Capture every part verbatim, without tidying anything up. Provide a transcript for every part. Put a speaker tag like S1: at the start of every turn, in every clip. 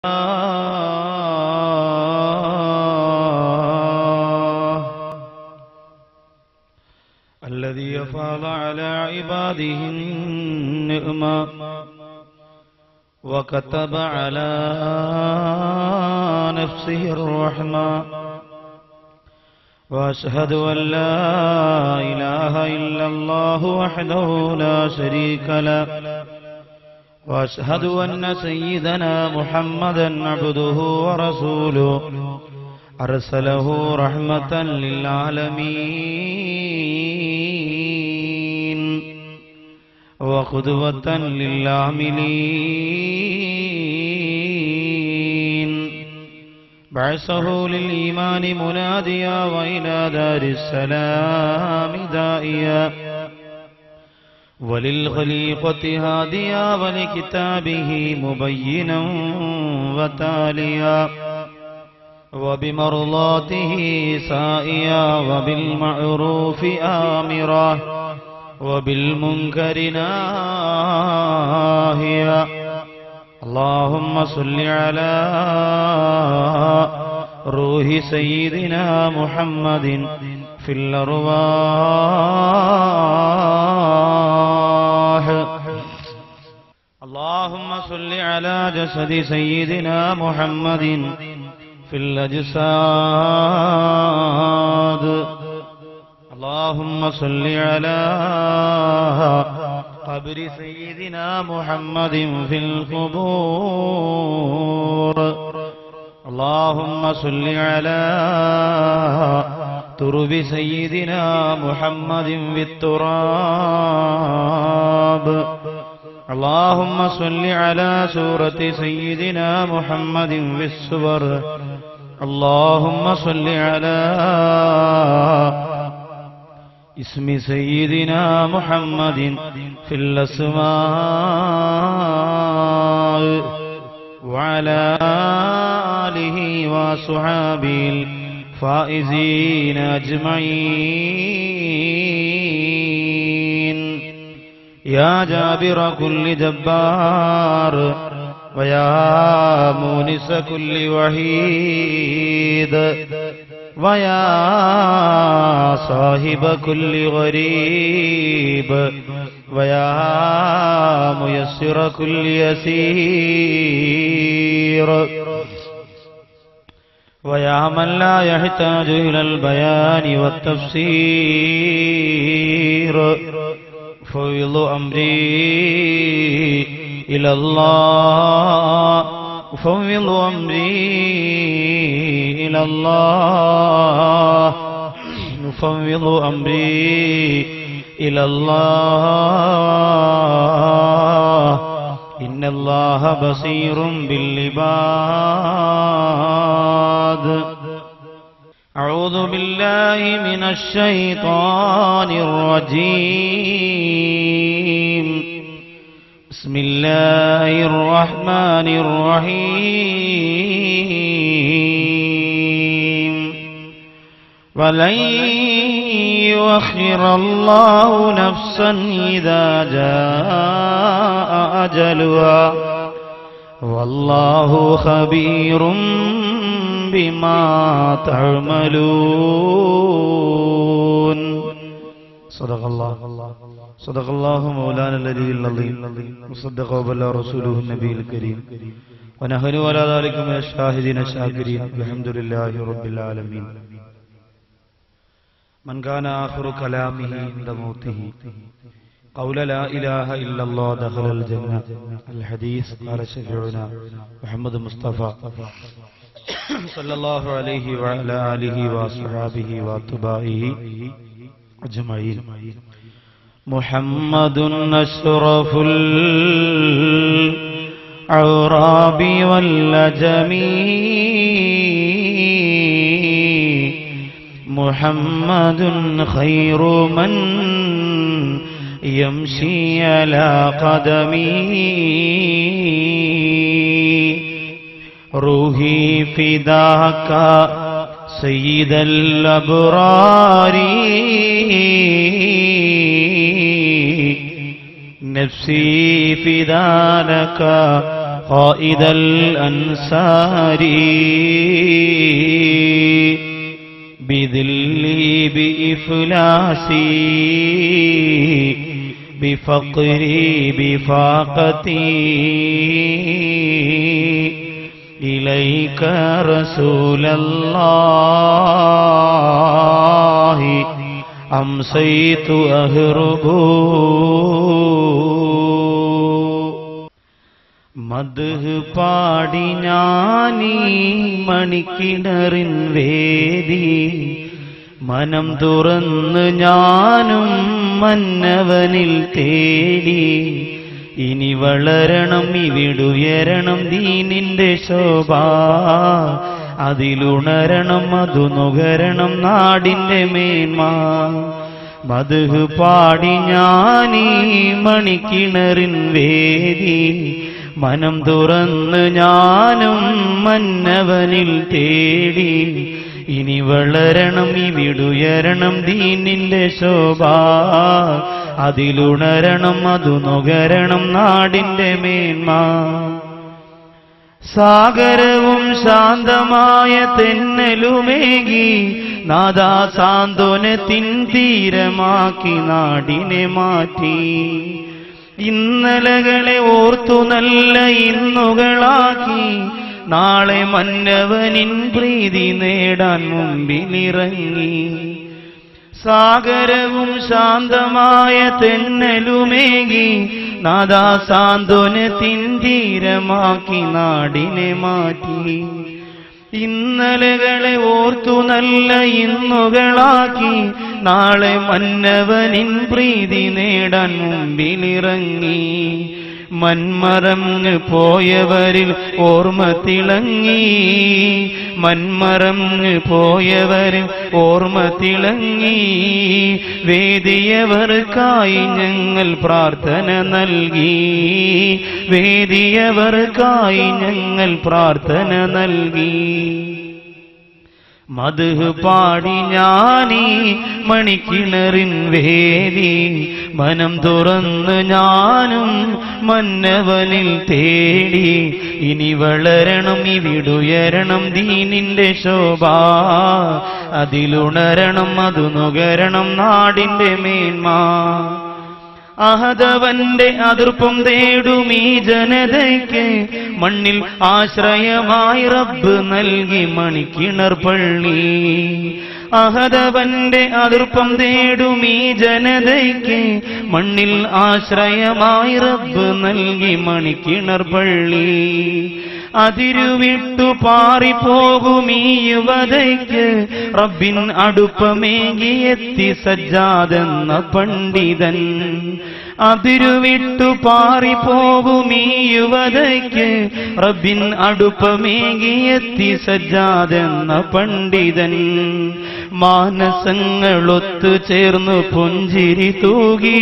S1: الذي أفاض على عباده النعمة وكتب على نفسه الرحمة وأشهد أن لا إله إلا الله وحده لا شريك له وأشهد أن سيدنا محمدا عبده ورسوله أرسله رحمة للعالمين وقدوة للعاملين بعثه للإيمان مناديا وإلى دار السلام داعيا وللخليقة هاديا ولكتابه مبينا وتاليا وبمرضاته سائيا وبالمعروف آمرا وبالمنكر ناهيا اللهم صل على روح سيدنا محمد في الأرواح اللهم صل على جسد سيدنا محمد في الأجساد اللهم صل على قبر سيدنا محمد في القبور اللهم صل على ترب سيدنا محمد في التراب اللهم صل على سورة سيدنا محمد في السور اللهم صل على اسم سيدنا محمد في الأسماء وعلى آله وصحابه الفائزين أجمعين يا جابر كل جبار ويا مونس كل وحيد ويا صاحب كل غريب ويا ميسر كل يسير ويا من لا يحتاج إلى البيان والتفسير فوض أمري إلى الله فوض أمري إلى الله نفوض أمري إلى الله إن الله بصير بالعباد أعوذ بالله من الشيطان الرجيم بسم الله الرحمن الرحيم ولن يؤخر الله نفسا إذا جاء أجلها والله خبير بما تعملون صدق الله صدق الله مولانا الذي العظيم وصدق وبلغ رسوله النبي الكريم ونحن على ذلك من الشاهدين الشاكرين الحمد لله رب العالمين من كان آخر كلامه عند موته قول لا إله إلا الله دخل الجنة الحديث قال شفيعنا محمد مصطفى صلى الله عليه وعلى آله وصحبه واتباعه أجمعين محمد أشرف الأعراب والعجم محمد خير من يمشي على قدمه روحي فداك سيد الأبرار نفسي فداك قائد الأنصار بذلي بإفلاسي بفقري بفاقتي إليك رسول الله أمسيت أهرب മദ്ഹ് പാടി ഞാനീ മണിക്കിണറിൻ വേദി മനം തുറന്ന് ഞാനും മന്നവനിൽ തേടി ഇനി വളരണം ഇവിടുയരണം ദീനിന്റെ ശോഭ അതിലുണരണം അതു നുകരണം നാടിന്റെ മേന്മ മദ്ഹ് പാടി ഞാനീ മണിക്കിണറിൻ വേദി മനം തുറന്ന് ഞാനും മന്നവനിൽ തേടി ഇനി വളരണം ഇവിടുയരണം ദീനിന്റെ ശോഭ അതിലുണരണം അതു നുകരണം നാടിന്റെ മേന്മ സാഗരവും ശാന്തമായ തെന്നലുമേകി നാദാ സാന്ത്വനത്തിൻ തീരമാക്കി നാടിനെ മാറ്റി ഇന്നലകളെ ഓർത്തു നല്ല ഇന്നുകളാക്കി നാളെ മന്നവനിൻ പ്രീതി നേടാൻ മുമ്പിലിറങ്ങി സാഗരവും ശാന്തമായ തെന്നലുമേകി നാദാ സാന്ത്വനത്തിൻ തീരമാക്കി നാടിനെ മാറ്റി ഇന്നലകളെ ഓർത്തു നല്ല ഇന്നുകളാക്കി നാളെ മന്നവനിൻ പ്രീതി നേടാൻ മുമ്പിലിറങ്ങി മന്മറങ്ങ് പോയവരിൽ ഓർമ്മ തിളങ്ങി മന്മറങ്ങ് പോയവരിൽ ഓർമ്മ തിളങ്ങി വേദിയവർക്കായി ഞങ്ങൾ പ്രാർത്ഥന നൽകി വേദിയവർക്കായി ഞങ്ങൾ പ്രാർത്ഥന നൽകി മദ്ഹ് പാടി ഞാനീ മണിക്കിണറിൻ വേദി മനം തുറന്ന് ഞാനും മന്നവനിൽ തേടി ഇനി വളരണം ഇവിടുയരണം ദീനിന്റെ ശോഭ അതിലുണരണം അതു നുകരണം നാടിന്റെ മേന്മ അഹദവന്റെ അതിർപ്പം തേടും ഈ ജനതയ്ക്ക് മണ്ണിൽ ആശ്രയമായി റബ്ബ് നൽകി മണിക്കിണർ പള്ളി അഹദവന്റെ അതിർപ്പം തേടും ഈ ജനതയ്ക്ക് മണ്ണിൽ ആശ്രയമായി റബ്ബ് നൽകി മണിക്കിണർ പള്ളി അതിരുവിട്ടു പാറിപ്പോകും ഈ യുവതയ്ക്ക് റബ്ബിൻ അടുപ്പമേകിയെത്തി സജ്ജാദെന്ന പണ്ഡിതൻ അതിരുവിട്ടു പാറിപ്പോകും ഈ യുവതയ്ക്ക് റബ്ബിൻ അടുപ്പമേകിയെത്തി സജ്ജാദെന്ന പണ്ഡിതൻ മാനസങ്ങളൊത്തു ചേർന്നു പുഞ്ചിരി തൂകി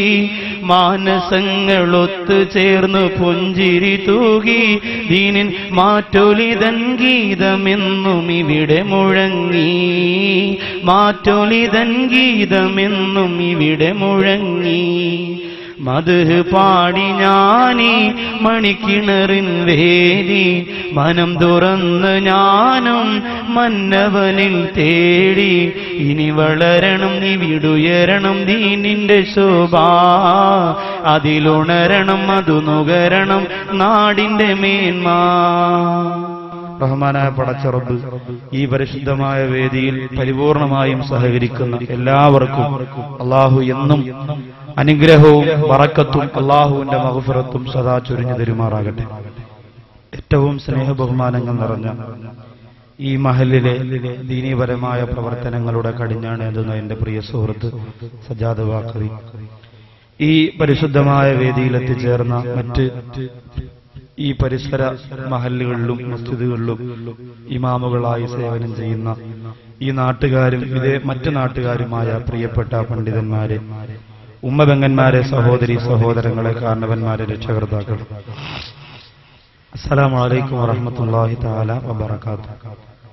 S1: മാനസങ്ങളൊത്തു ചേർന്നു പുഞ്ചിരി തൂകി ദീനിൻ മാറ്റൊലിതൻ ഗീതമെന്നും ഇവിടെ മുഴങ്ങി മാറ്റൊലിതൻ ഗീതമെന്നും ഇവിടെ മുഴങ്ങി മദ്ഹ് പാടി ഞാനീ മണിക്കിണറിൻ വേദി മനം തുറന്ന് ഞാനും മന്നവനിൽ തേടി ഇനി വളരണം ഇവിടുയരണം ദീനിന്റെ ശോഭ അതിലുണരണം അതു നുകരണം നാടിന്റെ മേന്മ റഹ്മാനായ പടച്ച റബ്ബ് ഈ പരിശുദ്ധമായ വേദിയിൽ പരിപൂർണമായും സഹകരിക്കുന്ന എല്ലാവർക്കും അല്ലാഹു എന്നും അനുഗ്രഹവും ബറക്കത്തും അല്ലാഹുവിന്റെ മഗ്ഫിറത്തും സദാ ചൊരിഞ്ഞു തരുമാറാകട്ടെ. ഏറ്റവും സ്നേഹ ബഹുമാനങ്ങൾ നിറഞ്ഞ ഈ മഹലിലെ ദീനീപരമായ പ്രവർത്തനങ്ങളുടെ കടിഞ്ഞാണേതുന്ന എന്റെ പ്രിയ സുഹൃത്ത് സജാദ് വാഖവി, ഈ പരിശുദ്ധമായ വേദിയിൽ എത്തിച്ചേർന്ന മറ്റ് ഈ പരിസര മഹല്ലുകളിലും മസ്ജിദുകളിലും ഇമാമുകളായി സേവനം ചെയ്യുന്ന ഈ നാട്ടുകാരും ഇതേ മറ്റു നാട്ടുകാരുമായ പ്രിയപ്പെട്ട പണ്ഡിതന്മാരെ, ഉമ്മബെങ്ങന്മാരെ, സഹോദരി സഹോദരങ്ങളെ, കാരണവന്മാരെ, രക്ഷകർത്താക്കൾ, അസ്സലാമു അലൈക്കും വറഹ്മത്തുള്ളാഹി തആല വബറകാതുഹു.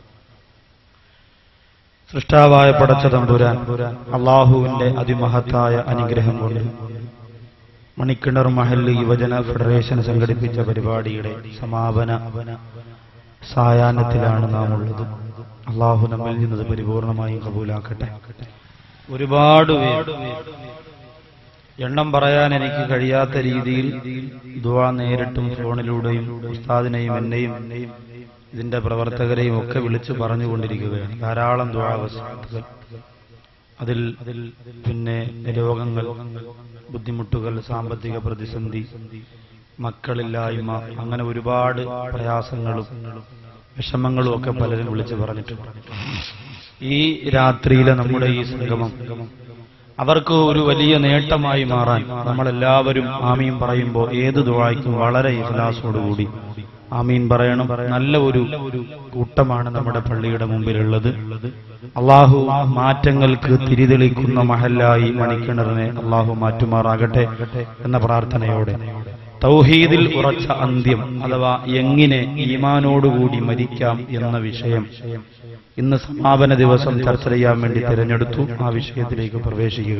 S1: സൃഷ്ടാവായ പടച്ച തമ്പുരാൻ അല്ലാഹുവിന്റെ അതിമഹത്തായ അനുഗ്രഹം കൊണ്ട് മണിക്കിണർ മഹല്ല് യുവജന ഫെഡറേഷൻ സംഘടിപ്പിച്ച പരിപാടിയുടെ സമാപന സായാഹ്നത്തിലാണ് നാം ഉള്ളത്. അള്ളാഹു നമ്മിൽ നിന്നത് പരിപൂർണമായും കബൂലാക്കട്ടെ. ഒരുപാട് പേർ, എണ്ണം പറയാൻ എനിക്ക് കഴിയാത്ത രീതിയിൽ ദുആ നേരിട്ടും ഫോണിലൂടെയും ഉസ്താദിനെയും എന്നെയും ഇതിന്റെ പ്രവർത്തകരെയും ഒക്കെ വിളിച്ചു പറഞ്ഞുകൊണ്ടിരിക്കുകയാണ്. ധാരാളം ദുആ വസിയത്തുകൾ, അതിൽ അതിൽ പിന്നെ രോഗങ്ങൾ, ബുദ്ധിമുട്ടുകൾ, സാമ്പത്തിക പ്രതിസന്ധി, മക്കളില്ലായ്മ, അങ്ങനെ ഒരുപാട് പ്രയാസങ്ങളും വിഷമങ്ങളും ഒക്കെ പലരും വിളിച്ചു പറഞ്ഞിട്ടുണ്ട്. ഈ രാത്രിയിലെ നമ്മുടെ ഈ സംഗമം അവർക്ക് ഒരു വലിയ നേട്ടമായി മാറാൻ നമ്മളെല്ലാവരും ആമീൻ പറയുമ്പോൾ ഏത് ദുആയ്ക്കും വളരെ ഇഖ്ലാസോടുകൂടി ആമീൻ പറയണം. നല്ല ഒരു കൂട്ടമാണ് നമ്മുടെ പള്ളിയുടെ മുമ്പിലുള്ളത്. അള്ളാഹു മാറ്റങ്ങൾക്ക് തിരിതെളിക്കുന്ന മഹല്ലായി മണിക്കിണറിനെ അള്ളാഹു മാറ്റുമാറാകട്ടെ എന്ന പ്രാർത്ഥനയോടെ തൗഹീദിൽ ഉറച്ച അന്ത്യം അഥവാ എങ്ങനെ ഈമാനോടുകൂടി മരിക്കാം എന്ന വിഷയം ഇന്ന് സമാപന ദിവസം ചർച്ച ചെയ്യാൻ വേണ്ടി തിരഞ്ഞെടുത്തു. ആ വിഷയത്തിലേക്ക് പ്രവേശിക്കുക.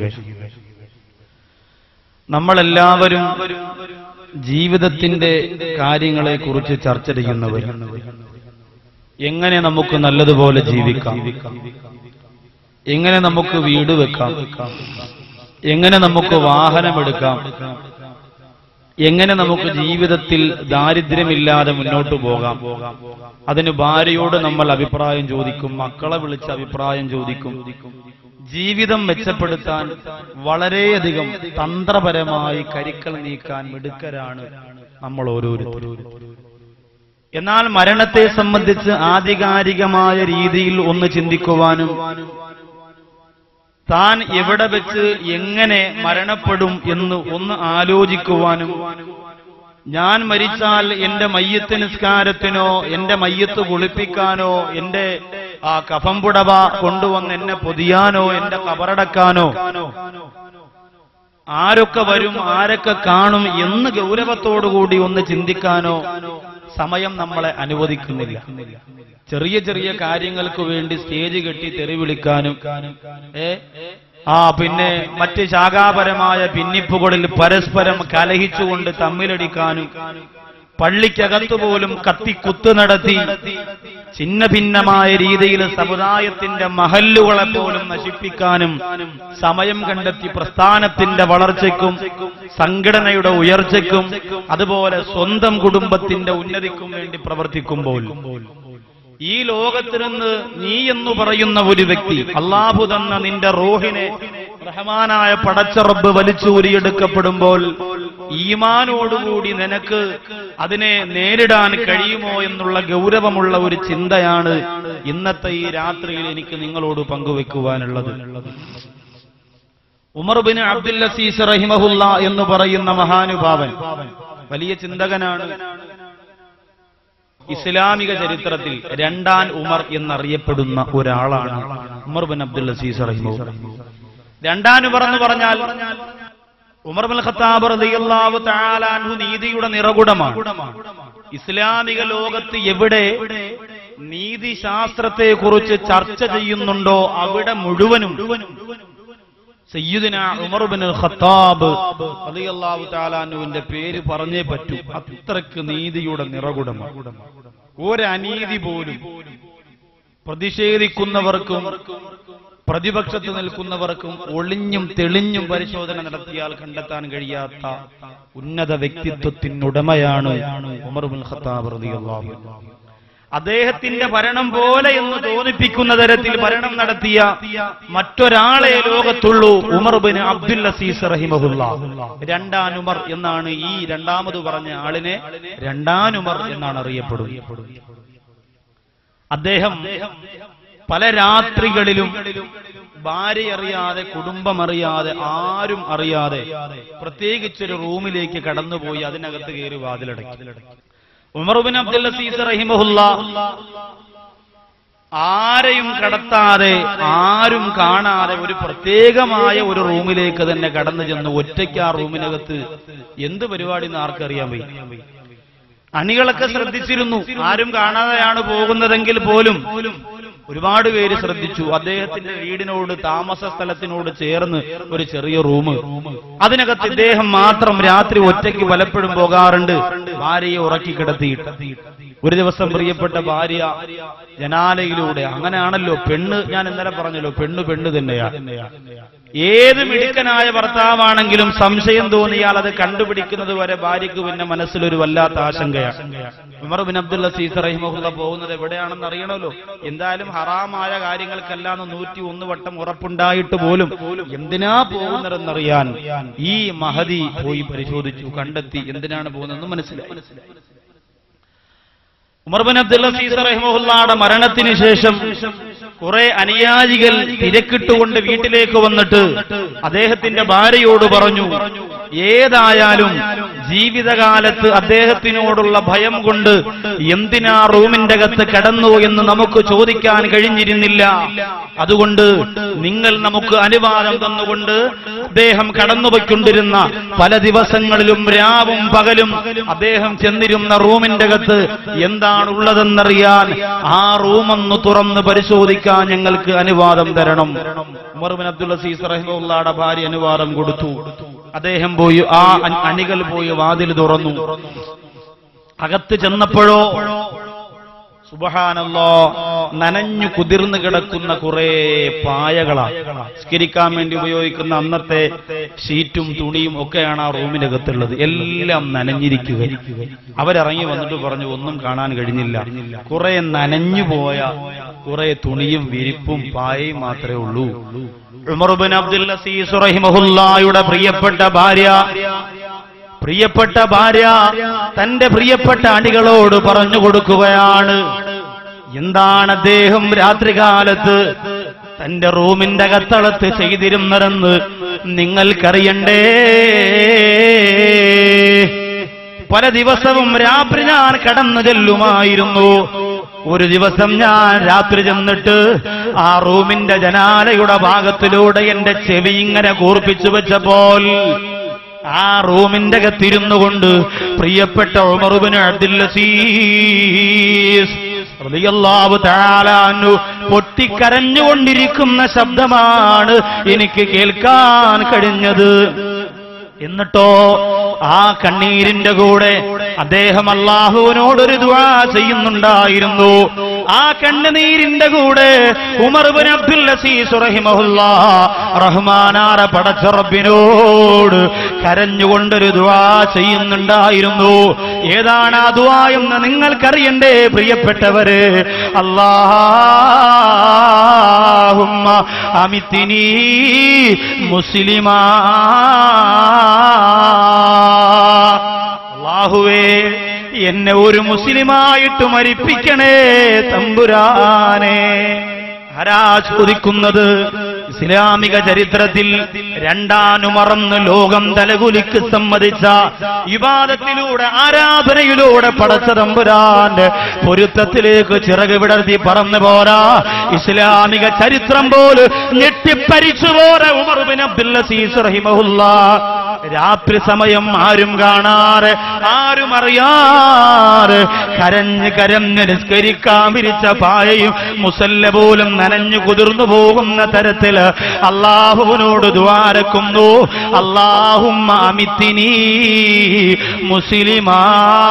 S1: നമ്മളെല്ലാവരും ജീവിതത്തിന്റെ കാര്യങ്ങളെ കുറിച്ച് ചർച്ച ചെയ്യുന്നവർ. എങ്ങനെ നമുക്ക് നല്ലതുപോലെ ജീവിക്കാം, എങ്ങനെ നമുക്ക് വീട് വെക്കാം, എങ്ങനെ നമുക്ക് വാഹനമെടുക്കാം, എങ്ങനെ നമുക്ക് ജീവിതത്തിൽ ദാരിദ്ര്യമില്ലാതെ മുന്നോട്ട് പോകാം. അതിന് ഭാര്യയോട് നമ്മൾ അഭിപ്രായം ചോദിക്കും, മക്കളെ വിളിച്ച് അഭിപ്രായം ചോദിക്കും. ജീവിതം മെച്ചപ്പെടുത്താൻ വളരെയധികം തന്ത്രപരമായി കരുക്കൾ നീക്കാൻ മിടുക്കരാണ് നമ്മൾ ഓരോരുത്തരും. എന്നാൽ മരണത്തെ സംബന്ധിച്ച് ആധികാരികമായ രീതിയിൽ ഒന്ന് ചിന്തിക്കുവാനും താൻ എവിടെ വെച്ച് എങ്ങനെ മരണപ്പെടും എന്ന് ഒന്ന് ആലോചിക്കുവാനും, ഞാൻ മരിച്ചാൽ എന്റെ മയ്യത്ത് നിസ്കാരത്തിനോ എന്റെ മയ്യത്ത് കുളിപ്പിക്കാനോ എന്റെ ആ കഫംപുടവ കൊണ്ടുവന്ന് എന്നെ പൊതിയാനോ എന്റെ കബറടക്കാനോ ആരൊക്കെ വരും, ആരൊക്കെ കാണും എന്ന് ഗൗരവത്തോടുകൂടി ഒന്ന് ചിന്തിക്കാനോ സമയം നമ്മളെ അനുവദിക്കുന്നില്ല. ചെറിയ ചെറിയ കാര്യങ്ങൾക്ക് വേണ്ടി സ്റ്റേജ് കെട്ടി തെറി വിളിക്കാനും ഏ ആ പിന്നെ മറ്റ് ശാഖാപരമായ ഭിന്നിപ്പുകളിൽ പരസ്പരം കലഹിച്ചുകൊണ്ട് തമ്മിലടിക്കാനും, പള്ളിക്കകത്തുപോലും കത്തിക്കുത്ത് നടത്തി ഛിന്ന ഭിന്നമായ രീതിയിൽ സമുദായത്തിന്റെ മഹല്ലുകളെ പോലും നശിപ്പിക്കാനും സമയം കണ്ടെത്തി പ്രസ്ഥാനത്തിന്റെ വളർച്ചയ്ക്കും സംഘടനയുടെ ഉയർച്ചയ്ക്കും അതുപോലെ സ്വന്തം കുടുംബത്തിന്റെ ഉന്നതിക്കും വേണ്ടി പ്രവർത്തിക്കുമ്പോൾ ഈ ലോകത്തിൽ നിന്ന് നീ എന്ന് പറയുന്ന ഒരു വ്യക്തി അല്ലാഹു തന്ന നിന്റെ റൂഹിനെ റഹ്മാനായ പടച്ച റബ്ബ് വലിച്ചൂരിയെടുക്കപ്പെടുമ്പോൾ ഈമാനോടുകൂടി നിനക്ക് അതിനെ നേരിടാൻ കഴിയുമോ എന്നുള്ള ഗൗരവമുള്ള ഒരു ചിന്തയാണ് ഇന്നത്തെ ഈ രാത്രിയിൽ എനിക്ക് നിങ്ങളോട് പങ്കുവെക്കുവാനുള്ളത്. ഉമർ ബിൻ അബ്ദുൽ അസീസ് റഹിമഹുല്ലാ എന്ന് പറയുന്ന മഹാനുഭാവൻ വലിയ ചിന്തകനാണ്. ഇസ്ലാമിക ചരിത്രത്തിൽ രണ്ടാം ഉമർ എന്നറിയപ്പെടുന്ന ഒരാളാണ് ഉമർ ബിൻ അബ്ദുൽ അസീസ് റഹിമഹുല്ലാ. രണ്ടാം ഉമർ എന്ന് പറഞ്ഞാൽ ഉമർ ബിൻ ഖത്താബ് റളിയല്ലാഹു തആല അൻഹു നീതിയുടെ നിറകുടമാണ്. ഇസ്ലാമിക ലോകത്ത് എവിടെ നീതിശാസ്ത്രത്തെ കുറിച്ച് ചർച്ച ചെയ്യുന്നുണ്ടോ അവിടെ മുഴുവനും സയ്യിദുനാ ഉമർ ബിൻ ഖത്താബ് റളിയല്ലാഹു തആല അൻഹുവിന്റെ പേര് പറഞ്ഞേ പറ്റൂ. അത്രക്ക് നീതിയുടെ നിറകുടമാണ്. ഒരനീതി പോലും പ്രതിഷേധിക്കുന്നവർക്കും പ്രതിപക്ഷത്ത് നിൽക്കുന്നവർക്കും ഒളിഞ്ഞും തെളിഞ്ഞും പരിശോധന നടത്തിയാൽ കണ്ടെത്താൻ കഴിയാത്ത ഉന്നത വ്യക്തിത്വത്തിനുടമയാണ് ഉമർ ബിൻ ഖത്താബ് റളിയല്ലാഹു അൻഹു. അദ്ദേഹത്തിന്റെ ഭരണം പോലെ എന്ന് തോന്നിപ്പിക്കുന്ന തരത്തിൽ ഭരണം നടത്തിയ മറ്റൊരാളെ ലോകത്തുള്ളൂ ഉമർ ബിൻ അബ്ദുൽ അസീസ് റഹിമഹുല്ലാ. രണ്ടാം ഉമർ എന്നാണ് ഈ രണ്ടാമത് പറഞ്ഞ ആളിനെ രണ്ടാം ഉമർ എന്നാണ് അറിയപ്പെടുന്നത്. അദ്ദേഹം പല രാത്രികളിലും ഭാര്യ അറിയാതെ, കുടുംബം അറിയാതെ, ആരും അറിയാതെ പ്രത്യേകിച്ചൊരു റൂമിലേക്ക് കടന്നുപോയി അതിനകത്ത് കയറി വാതിലടക്കി. ഉമർ ബിൻ അബ്ദുൽ അസീസ് റഹിമഹുല്ലാ ആരെയും കടത്താതെ, ആരും കാണാതെ ഒരു പ്രത്യേകമായ ഒരു റൂമിലേക്ക് തന്നെ കടന്നു ചെന്ന് ഒറ്റയ്ക്ക് ആ റൂമിനകത്ത് എന്ത് പരിപാടി എന്ന് ആർക്കറിയാൻ വയ്യ. അണികളൊക്കെ ശ്രദ്ധിച്ചിരുന്നു. ആരും കാണാതെയാണ് പോകുന്നതെങ്കിൽ പോലും ഒരുപാട് പേര് ശ്രദ്ധിച്ചു. അദ്ദേഹത്തിന്റെ വീടിനോട് താമസ സ്ഥലത്തിനോട് ചേർന്ന് ഒരു ചെറിയ റൂം, അതിനകത്ത് ഇദ്ദേഹം മാത്രം രാത്രി ഒറ്റയ്ക്ക് പലപ്പോഴും പോകാറുണ്ട്, ഭാര്യയെ ഉറക്കി കിടത്തിയിട്ട്. ഒരു ദിവസം പ്രിയപ്പെട്ട ഭാര്യ ജനാലയിലൂടെ, അങ്ങനെയാണല്ലോ പെണ്ണ്, ഞാൻ ഇന്നലെ പറഞ്ഞല്ലോ പെണ്ണ് പെണ്ണ് തന്നെയാ. ഏത് മിടുക്കനായ ഭർത്താവാണെങ്കിലും സംശയം തോന്നിയാൽ അത് കണ്ടുപിടിക്കുന്നത് വരെ ഭാര്യയ്ക്ക് പിന്നെ മനസ്സിലൊരു വല്ലാത്ത ആശങ്കയാണ്. ഉമർ ബിൻ അബ്ദുൽ അസീസ് റഹിമഹുള്ള പോകുന്നത് എവിടെയാണെന്ന് അറിയണമല്ലോ. എന്തായാലും ഹറാമായ കാര്യങ്ങൾക്കെല്ലാം നൂറ്റി ഒന്ന് വട്ടം ഉറപ്പുണ്ടായിട്ട് പോലും എന്തിനാ പോകുന്നതെന്നറിയാൻ ഈ മഹദി പോയി പരിശോധിച്ചു, കണ്ടെത്തി എന്തിനാണ് പോകുന്നതെന്ന് മനസ്സിലായി. ഉമർ ബിൻ അബ്ദുൽ അസീസ് റഹിമഹുള്ളയുടെ മരണത്തിന് ശേഷം കുറെ അനുയായികൾ തിരക്കിട്ടുകൊണ്ട് വീട്ടിലേക്ക് വന്നിട്ട് അദ്ദേഹത്തിന്റെ ഭാര്യയോട് പറഞ്ഞു, ഏതായാലും ജീവിതകാലത്ത് അദ്ദേഹത്തിനോടുള്ള ഭയം കൊണ്ട് എന്തിനാ റൂമിന്റെ അകത്ത് കടന്നു എന്ന് നമുക്ക് ചോദിക്കാൻ കഴിഞ്ഞിരുന്നില്ല. അതുകൊണ്ട് നിങ്ങൾ നമുക്ക് അനുവാദം തന്നുകൊണ്ട് അദ്ദേഹം കടന്നുപോയിക്കൊണ്ടിരുന്ന പല ദിവസങ്ങളിലും രാവും പകലും അദ്ദേഹം ചെന്നിരുന്ന റൂമിന്റെ അകത്ത് എന്താണുള്ളതെന്നറിയാൻ ആ റൂമൊന്ന് തുറന്ന് പരിശോധിക്കാൻ ഞങ്ങൾക്ക് അനുവാദം തരണം. ഉമർ ബിൻ അബ്ദുൽ അസീസ് റഹിമഹുള്ളയുടെ ഭാര്യ അനുവാദം കൊടുത്തു. അദ്ദേഹം പോയി ആ അണികൾ പോയി വാതിൽ തുറന്നു. അകത്ത് ചെന്നപ്പോഴോ സുബ്ഹാനല്ലാഹ്, നനഞ്ഞു കുതിർന്നു കിടക്കുന്ന കുറെ പായകളാ. സ്കരിക്കാൻ വേണ്ടി ഉപയോഗിക്കുന്ന അന്നത്തെ ഷീറ്റും തുണിയും ഒക്കെയാണ് ആ റൂമിനകത്തുള്ളത്. എല്ലാം നനഞ്ഞിരിക്കുക. അവരിറങ്ങി വന്നിട്ട് പറഞ്ഞു, ഒന്നും കാണാൻ കഴിഞ്ഞില്ല, കുറെ നനഞ്ഞു പോയ കുറെ തുണിയും വിരിപ്പും പായയും മാത്രമേ ഉള്ളൂ. ഉമർ ബിൻ അബ്ദുൽ അസീസ് റഹിമഹുള്ളയുടെ പ്രിയപ്പെട്ട ഭാര്യ പ്രിയപ്പെട്ട ഭാര്യ തന്റെ പ്രിയപ്പെട്ട അണികളോട് പറഞ്ഞു കൊടുക്കുകയാണ്, എന്താണ് അദ്ദേഹം രാത്രികാലത്ത് തന്റെ റൂമിന്റെ അകത്തളത്ത് ചെയ്തിരുന്നതെന്ന് നിങ്ങൾക്കറിയണ്ടേ. പല ദിവസവും രാത്രി ഞാൻ കടന്നു ചെല്ലുമായിരുന്നു. ഒരു ദിവസം ഞാൻ രാത്രി ചെന്നിട്ട് ആ റൂമിന്റെ ജനാലയുടെ ഭാഗത്തിലൂടെ എന്റെ ചെവി ഇങ്ങനെ കൂർപ്പിച്ചു വെച്ചപ്പോൾ ആ റൂമിന്റെ അകത്തിരുന്നു കൊണ്ട് പ്രിയപ്പെട്ട ഉമർ ബിൻ അബ്ദുൽ അസീസ് റളിയല്ലാഹു തആല അൻഹു പൊട്ടിക്കരഞ്ഞുകൊണ്ടിരിക്കുന്ന ശബ്ദമാണ് എനിക്ക് കേൾക്കാൻ കഴിഞ്ഞത്. എന്നിട്ടോ ആ കണ്ണീരിന്റെ കൂടെ അദ്ദേഹം അല്ലാഹുവിനോടൊരു ദുആ ചെയ്യുന്നുണ്ടായിരുന്നു. ആ കണ്ണുനീരിന്റെ കൂടെ ഉമർ ബിൻ അബ്ദുൽ അസീസ് റഹിമഹുല്ലാഹ് റഹ്മാനായ പടച്ച റബ്ബിനോട് കരഞ്ഞുകൊണ്ടൊരു ദുആ ചെയ്യുന്നുണ്ടായിരുന്നു. ഏതാണ് ആ ദുആ എന്ന് നിങ്ങൾക്കറിയണ്ടേ പ്രിയപ്പെട്ടവരെ. അല്ലാഹുമ്മ അമിത്നി മുസ്ലിമാ, അല്ലാഹുവേ എന്നെ ഒരു മുസ്ലിമായിട്ട് മരിപ്പിക്കണേ തമ്പുരാനെ. ആരാ ചോദിക്കുന്നത്? ഇസ്ലാമിക ചരിത്രത്തിൽ രണ്ടാനുമറന്ന് ലോകം തലകുലിക്ക് സമ്മതിച്ച ഇബാദത്തിലൂടെ ആരാധനയിലൂടെ പടച്ച തമ്പുരാന്റെ പൊരുത്തത്തിലേക്ക് ചിറക് വിടർത്തി പറന്നു പോരാ ഇസ്ലാമിക ചരിത്രം പോലും ഞെട്ടിപ്പരിച്ചു പോരാ ഉമർ ബിൻ അബ്ദുൽ അസീസ് റഹിമഹുല്ലാഹ്. രാത്രി സമയം ആരും കാണാറ് ആരും അറിയാറ് കരഞ്ഞ് കരഞ്ഞ് നിസ്കരിക്കാൻ വിരിച്ച പായയും മുസല്ല പോലും നനഞ്ഞു കുതിർന്നു പോകുന്ന തരത്തിൽ അല്ലാഹുവിനോട് ദുആരക്കുന്നു. അല്ലാഹുമ്മ അമിത്നി മുസ്ലിമാ,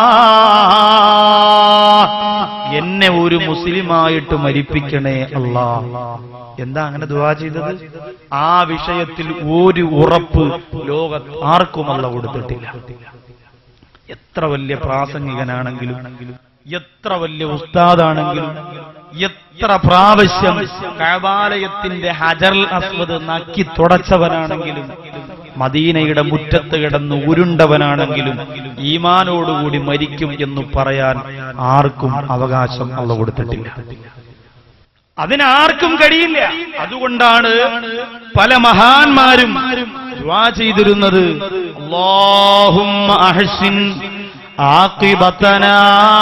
S1: എന്നെ ഒരു മുസ്ലിമായിട്ട് മരിപ്പിക്കണേ അല്ലാഹ്. എന്താ അങ്ങനെ ദുആ ചെയ്തത്? ആ വിഷയത്തിൽ ഒരു ഉറപ്പ് ലോകത്ത് ആർക്കും അല്ലാഹ് കൊടുത്തിട്ടില്ല. എത്ര വലിയ പ്രാസംഗികനാണെങ്കിലും, എത്ര വലിയ ഉസ്താദാണെങ്കിലും, എത്ര പ്രാവശ്യം കഅബാലയത്തിന്റെ ഹജറുൽ അസ്വദ് നക്കി തുടച്ചവനാണെങ്കിലും, മദീനയുടെ മുറ്റത്ത് കിടന്ന് ഉരുണ്ടവനാണെങ്കിലും ഈമാനോടുകൂടി മരിക്കും എന്ന് പറയാൻ ആർക്കും അവകാശം അല്ലാഹ് കൊടുത്തിട്ടില്ല. അതിനാർക്കും കഴിയില്ല. അതുകൊണ്ടാണ് പല മഹാന്മാരും ദുആ ചെയ്തിരുന്നത്, അല്ലാഹുമ്മ അഹ്സിൻ ആഖിബതനാ,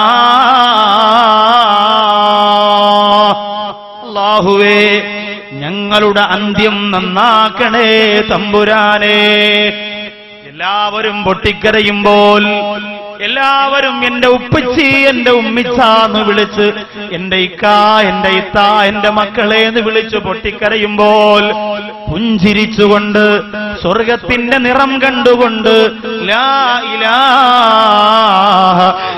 S1: അല്ലാഹുവേ ഞങ്ങളുടെ അന്ത്യം നന്നാക്കണേ തമ്പുരാനെ. എല്ലാവരും പൊട്ടിക്കരയുമ്പോൾ എല്ലാവരും എന്റെ ഉപ്പച്ചി എന്റെ ഉമ്മിച്ച എന്ന് വിളിച്ച്, എന്റെ ഇക്ക എന്റെ ഇത്ത എന്റെ മക്കളെ എന്ന് വിളിച്ചു പൊട്ടിക്കരയുമ്പോൾ പുഞ്ചിരിച്ചുകൊണ്ട് സ്വർഗത്തിന്റെ നിറം കണ്ടുകൊണ്ട് ലാ ഇലാഹ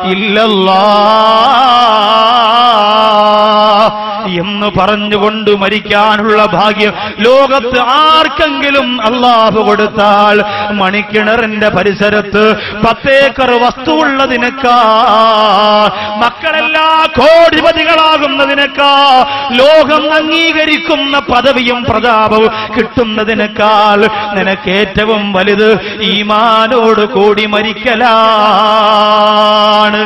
S1: ഇല്ലല്ലാഹ് എന്ന് പറഞ്ഞുകൊണ്ട് മരിക്കാനുള്ള ഭാഗ്യം ലോകത്ത് ആർക്കെങ്കിലും അല്ലാഹു കൊടുത്താൽ, മണിക്കിണറിന്റെ പരിസരത്ത് പത്തേക്കർ വസ്തുവുള്ളതിനേക്കാ, മക്കളെല്ലാ കോടിപതികളാകുന്നതിനേക്കാ, ലോകം അംഗീകരിക്കുന്ന പദവിയും പ്രതാപവും കിട്ടുന്നതിനേക്കാൾ നിനക്ക് ഏറ്റവും വലുത് ഈമാനോട് കൂടി മരിക്കലാണ്.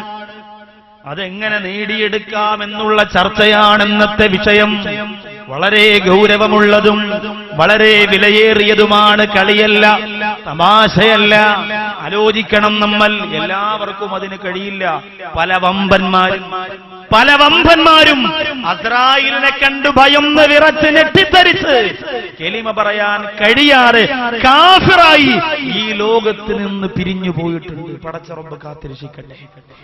S1: അതെങ്ങനെ നേടിയെടുക്കാമെന്നുള്ള ചർച്ചയാണ് ഇന്നത്തെ വിഷയം. വളരെ ഗൗരവമുള്ളതും വളരെ വിലയേറിയതുമാണ്. കളിയല്ല, തമാശയല്ല. ആലോചിക്കണം നമ്മൾ. എല്ലാവർക്കും അതിന് കഴിയില്ല. പല വമ്പന്മാരും പല വമ്പന്മാരും അസ്രായേലിനെ കണ്ടു ഭയന്ന് വിറച്ച് ഞെട്ടിത്തരിച്ച് കലിമ പറയാൻ കഴിയാതെ കാഫിറായി ഈ ലോകത്ത് നിന്ന് പിരിഞ്ഞു പോയിട്ടുണ്ട്. പടച്ച റബ്ബ് കാത്തിരക്ഷിക്കട്ടെ.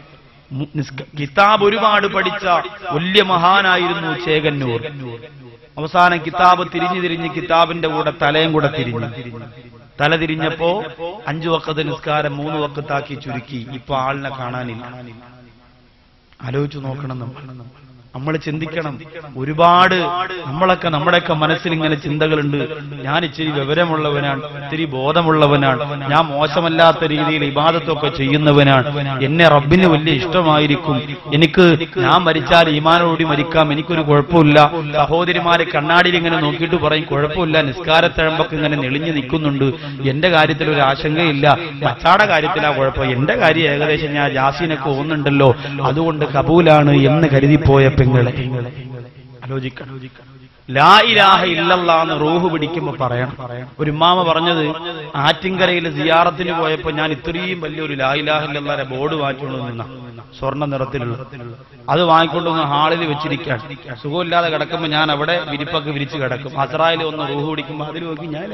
S1: കിതാബ് ഒരുപാട് പഠിച്ച വലിയ മഹാനായിരുന്നു ചേകന്നൂർ. അവസാനം കിതാബ് തിരിഞ്ഞു തിരിഞ്ഞ് കിതാബിന്റെ കൂടെ തലയും കൂടെ തിരിഞ്ഞു. തല തിരിഞ്ഞപ്പോ അഞ്ചു വക്കത്ത് നിസ്കാരം മൂന്ന് വക്കത്താക്കി ചുരുക്കി. ഇപ്പൊ ആളിനെ കാണാനില്ല. ആലോചിച്ചു നോക്കണം. നമ്മൾ ചിന്തിക്കണം. ഒരുപാട് നമ്മളൊക്കെ നമ്മുടെയൊക്കെ മനസ്സിൽ ഇങ്ങനെ ചിന്തകളുണ്ട്. ഞാൻ ഇച്ചിരി വിവരമുള്ളവനാണ്, ഇത്തിരി ബോധമുള്ളവനാണ്, ഞാൻ മോശമല്ലാത്ത രീതിയിൽ ഇബാദത്തൊക്കെ ചെയ്യുന്നവനാണ്, എന്നെ റബ്ബിന് വലിയ ഇഷ്ടമായിരിക്കും, എനിക്ക് ഞാൻ മരിച്ചാൽ ഈമാനോടി മരിക്കാം, എനിക്കൊരു കുഴപ്പമില്ല. സഹോദരിമാരെ കണ്ണാടിയിൽ ഇങ്ങനെ നോക്കിയിട്ട് പറയും കുഴപ്പമില്ല, നിസ്കാരത്തഴമ്പൊക്കെ ഇങ്ങനെ നെളിഞ്ഞു നിൽക്കുന്നുണ്ട്, എന്റെ കാര്യത്തിൽ ഒരു ആശങ്കയില്ല, മച്ചാടെ കാര്യത്തിലാ കുഴപ്പം, എന്റെ കാര്യം ഏകദേശം ഞാൻ ജാസീനൊക്കെ ഓന്നുണ്ടല്ലോ, അതുകൊണ്ട് കബൂലാണ് എന്ന് കരുതിപ്പോയ പെങ്ങളെ ആലോചിക്കണം. ലാ ഇലാഹ ഇല്ലല്ലാഹ് എന്ന് റൂഹ് പിടിക്കുമ്പോ പറയണം. ഒരു ഉമ്മാമ പറഞ്ഞത്, ആറ്റിങ്കരയിൽ സിയാറത്തിന് പോയപ്പോ ഞാൻ ഇത്രയും വലിയൊരു ലാ ഇലാഹ ഇല്ലല്ലാഹ് ബോർഡ് വാങ്ങിക്കൊണ്ടു നിന്ന, സ്വർണ്ണ നിറത്തിലുള്ള, അത് വാങ്ങിക്കൊണ്ടുവന്ന് ഹാളിൽ വെച്ചിരിക്കാൻ. സുഖമില്ലാതെ കിടക്കുമ്പോ ഞാൻ അവിടെ വിരിപ്പൊക്കെ വിരിച്ച് കിടക്കും. അസ്രായേൽ ഒന്ന് റൂഹ് പിടിക്കുമ്പോ അതിൽ നോക്കി ഞാൻ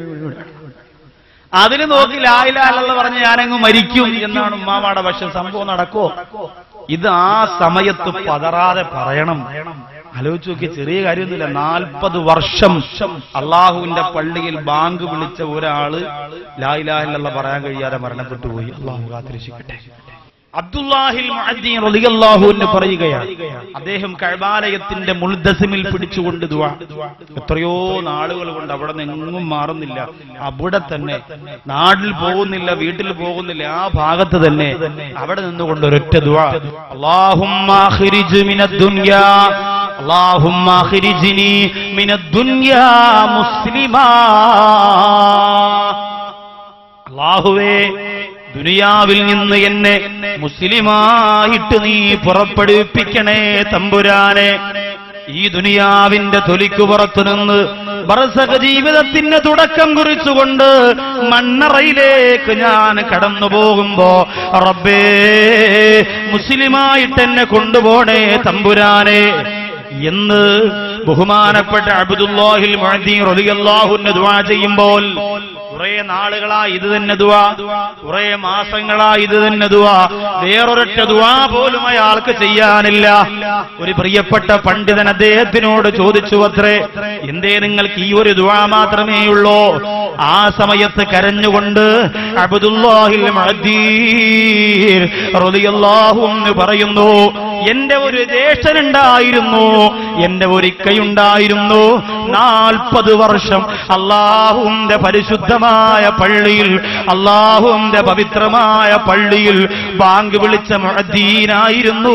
S1: അതിന് നോക്കി ലാ ഇലാഹ ഇല്ലല്ലാഹ് പറഞ്ഞ് ഞാനങ്ങ് മരിക്കും എന്നാണ് ഉമ്മാമാടെ പക്ഷെ. സംഭവം നടക്കോ? ഇത് ആ സമയത്ത് പതറാതെ പറയണം. ആലോചിച്ച് നോക്കി, ചെറിയ കാര്യമൊന്നുമില്ല. നാൽപ്പത് വർഷം അള്ളാഹുവിന്റെ പള്ളിയിൽ ബാങ്ക് വിളിച്ച ഒരാള് ലാ ഇലാഹ ഇല്ലല്ലാഹ് പറയാൻ കഴിയാതെ മരണപ്പെട്ടു പോയി. അള്ളാഹു കാത്തിരക്ഷിക്കട്ടെ. അബ്ദുല്ലാഹിൽ മുഅദ്ദിൻ റളിയല്ലാഹു അൻഹു പറയുകയാണ്, അദ്ദേഹം കഅബാലയത്തിന്റെ മുൽദസിമിൽ പിടിച്ചുകൊണ്ട് ദുആ. എത്രയോ നാളുകൾ കൊണ്ട് അവിടെ നിന്നെങ്ങും മാറുന്നില്ല, അവിടെ തന്നെ, നാട്ടിൽ പോകുന്നില്ല, വീട്ടിൽ പോകുന്നില്ല, ആ ഭാഗത്ത് തന്നെ അവിടെ നിന്നുകൊണ്ട് ഒരൊറ്റ ദുആ, അല്ലാഹുമ്മ അഖ്രിജ് മിനദ് ദുനിയാ അല്ലാഹുമ്മ അഖ്രിജ്നി മിനദ് ദുനിയാ മുസ്ലിമാ. അല്ലാഹുവേ, ദുനിയാവിൽ നിന്ന് എന്നെ മുസ്ലിമായിട്ട് നീ പുറപ്പെടുവിപ്പിക്കണേ തമ്പുരാനെ. ഈ ദുനിയാവിന്റെ തൊലിക്കു പുറത്തു നിന്ന് ബർസഖ ജീവിതത്തിന് തുടക്കം കുറിച്ചുകൊണ്ട് മണ്ണറയിലേക്ക് ഞാൻ കടന്നു പോകുമ്പോ റബ്ബേ മുസ്ലിമായിട്ട് എന്നെ കൊണ്ടുപോണേ തമ്പുരാനെ എന്ന് ബഹുമാനപ്പെട്ട അബ്ദുല്ലാഹിൽ മുഅദ്ദിൻ റളിയല്ലാഹു അൻഹു ദുആ ചെയ്യുമ്പോൾ കുറെ നാളുകളായി ഇത് തന്നെ ദുആ, കുറെ മാസങ്ങളായി ഇത് തന്നെ ദുആ, വേറൊരൊറ്റ ദുആ പോലും അയാൾക്ക് ചെയ്യാനില്ല. ഒരു പ്രിയപ്പെട്ട പണ്ഡിതൻ അദ്ദേഹത്തിനോട് ചോദിച്ചു അത്രേ, എന്തേ നിങ്ങൾക്ക് ഈ ഒരു ദുആ മാത്രമേ ഉള്ളൂ? ആ സമയത്ത് കരഞ്ഞുകൊണ്ട് അബ്ദുല്ലാഹിൽ മുഅദ്ദിൻ റളിയല്ലാഹു അൻഹു പറയുന്നു, എന്റെ ഒരു ജ്യേഷ്ഠനുണ്ടായിരുന്നു, എന്റെ ഒരു ഇക്കയുണ്ടായിരുന്നു, നാൽപ്പത് വർഷം അല്ലാഹുവിന്റെ പരിശുദ്ധമായ പള്ളിയിൽ, അല്ലാഹുവിന്റെ പവിത്രമായ പള്ളിയിൽ ബാങ്ക് വിളിച്ച മുഅദ്ദീനായിരുന്നു.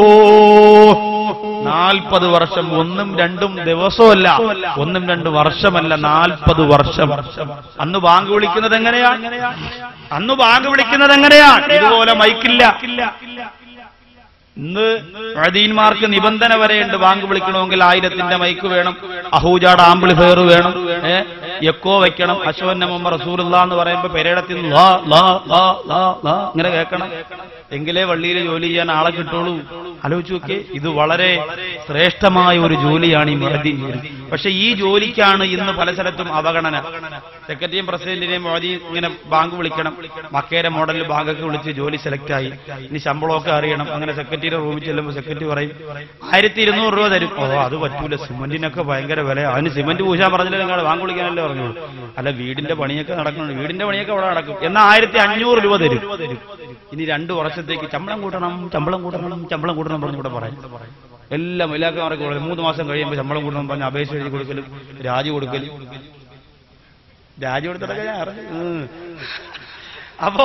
S1: നാൽപ്പത് വർഷം, ഒന്നും രണ്ടും ദിവസമല്ല, ഒന്നും രണ്ടും വർഷമല്ല, നാൽപ്പത് വർഷം. അന്ന് ബാങ്ക് വിളിക്കുന്നത് എങ്ങനെയാണ്? അന്ന് ബാങ്ക് വിളിക്കുന്നത് എങ്ങനെയാണ്? ഇതുപോലെ മൈക്കില്ല. ഇന്ന് മുഅദ്ദീന്മാർക്ക് നിബന്ധന വരെയുണ്ട്. ബാങ്ക് വിളിക്കണമെങ്കിൽ ആയിരത്തിന്റെ മൈക്ക് വേണം, അഹൂജാട് ആംപ്ലിഫയർ വേണം, ഏഹ് എക്കോ വെക്കണം, അശ്വന്ന മുഹമ്മദ് റസൂലുള്ളാഹി എന്ന് പറയുമ്പോ പെരേടത്തിൽ ഇങ്ങനെ കേൾക്കണം. എങ്കിലേ പള്ളിയിൽ ജോലി ചെയ്യാൻ ആളെ കിട്ടുള്ളൂ. ആലോചിച്ച് നോക്കേ, ഇത് വളരെ ശ്രേഷ്ഠമായ ഒരു ജോലിയാണ് ഈ മുഅദ്ദിൻ ജോലി. പക്ഷെ ഈ ജോലിക്കാണ് ഇന്ന് പല സ്ഥലത്തും അവഗണന. സെക്രട്ടറിയും പ്രസിഡന്റിനെയും മോദി ഇങ്ങനെ ബാങ്ക് വിളിക്കണം, മക്കേരെ മോഡലിൽ ബാങ്കൊക്കെ വിളിച്ച് ജോലി സെലക്ട് ആയി, ഇനി ശമ്പളമൊക്കെ അറിയണം. അങ്ങനെ സെക്രട്ടറിയുടെ റൂമിൽ ചെല്ലുമ്പോൾ സെക്രട്ടറി പറയും ആയിരത്തി ഇരുന്നൂറ് രൂപ തരും. ഓ അത് പറ്റൂല, സിമന്റിനൊക്കെ ഭയങ്കര വില, അതിന് സിമന്റ് പൂശാൻ പറഞ്ഞില്ല, നിങ്ങൾ ബാങ്ക് വിളിക്കാനല്ലേ പറഞ്ഞോളൂ. അല്ല വീടിന്റെ പണിയൊക്കെ നടക്കണം, വീടിന്റെ പണിയൊക്കെ അവിടെ നടക്കും, എന്നാൽ ആയിരത്തി അഞ്ഞൂറ് രൂപ തരും. ഇനി രണ്ടു വർഷത്തേക്ക് ശമ്പളം കൂട്ടണം ശമ്പളം കൂട്ടണം ശമ്പളം കൂട്ടണം പറഞ്ഞു ഇവിടെ പറയും. എല്ലാം ഇലാക്കമാർക്ക് കൊടുക്കും. മൂന്ന് മാസം കഴിയുമ്പോൾ ശമ്പളം കൂട്ടണം പറഞ്ഞ് അപേക്ഷ എഴുതി കൊടുക്കലും രാജി കൊടുക്കലും രാജി കൊടുത്തിട്ടൊക്കെ ഞാൻ അറിഞ്ഞു. അപ്പോ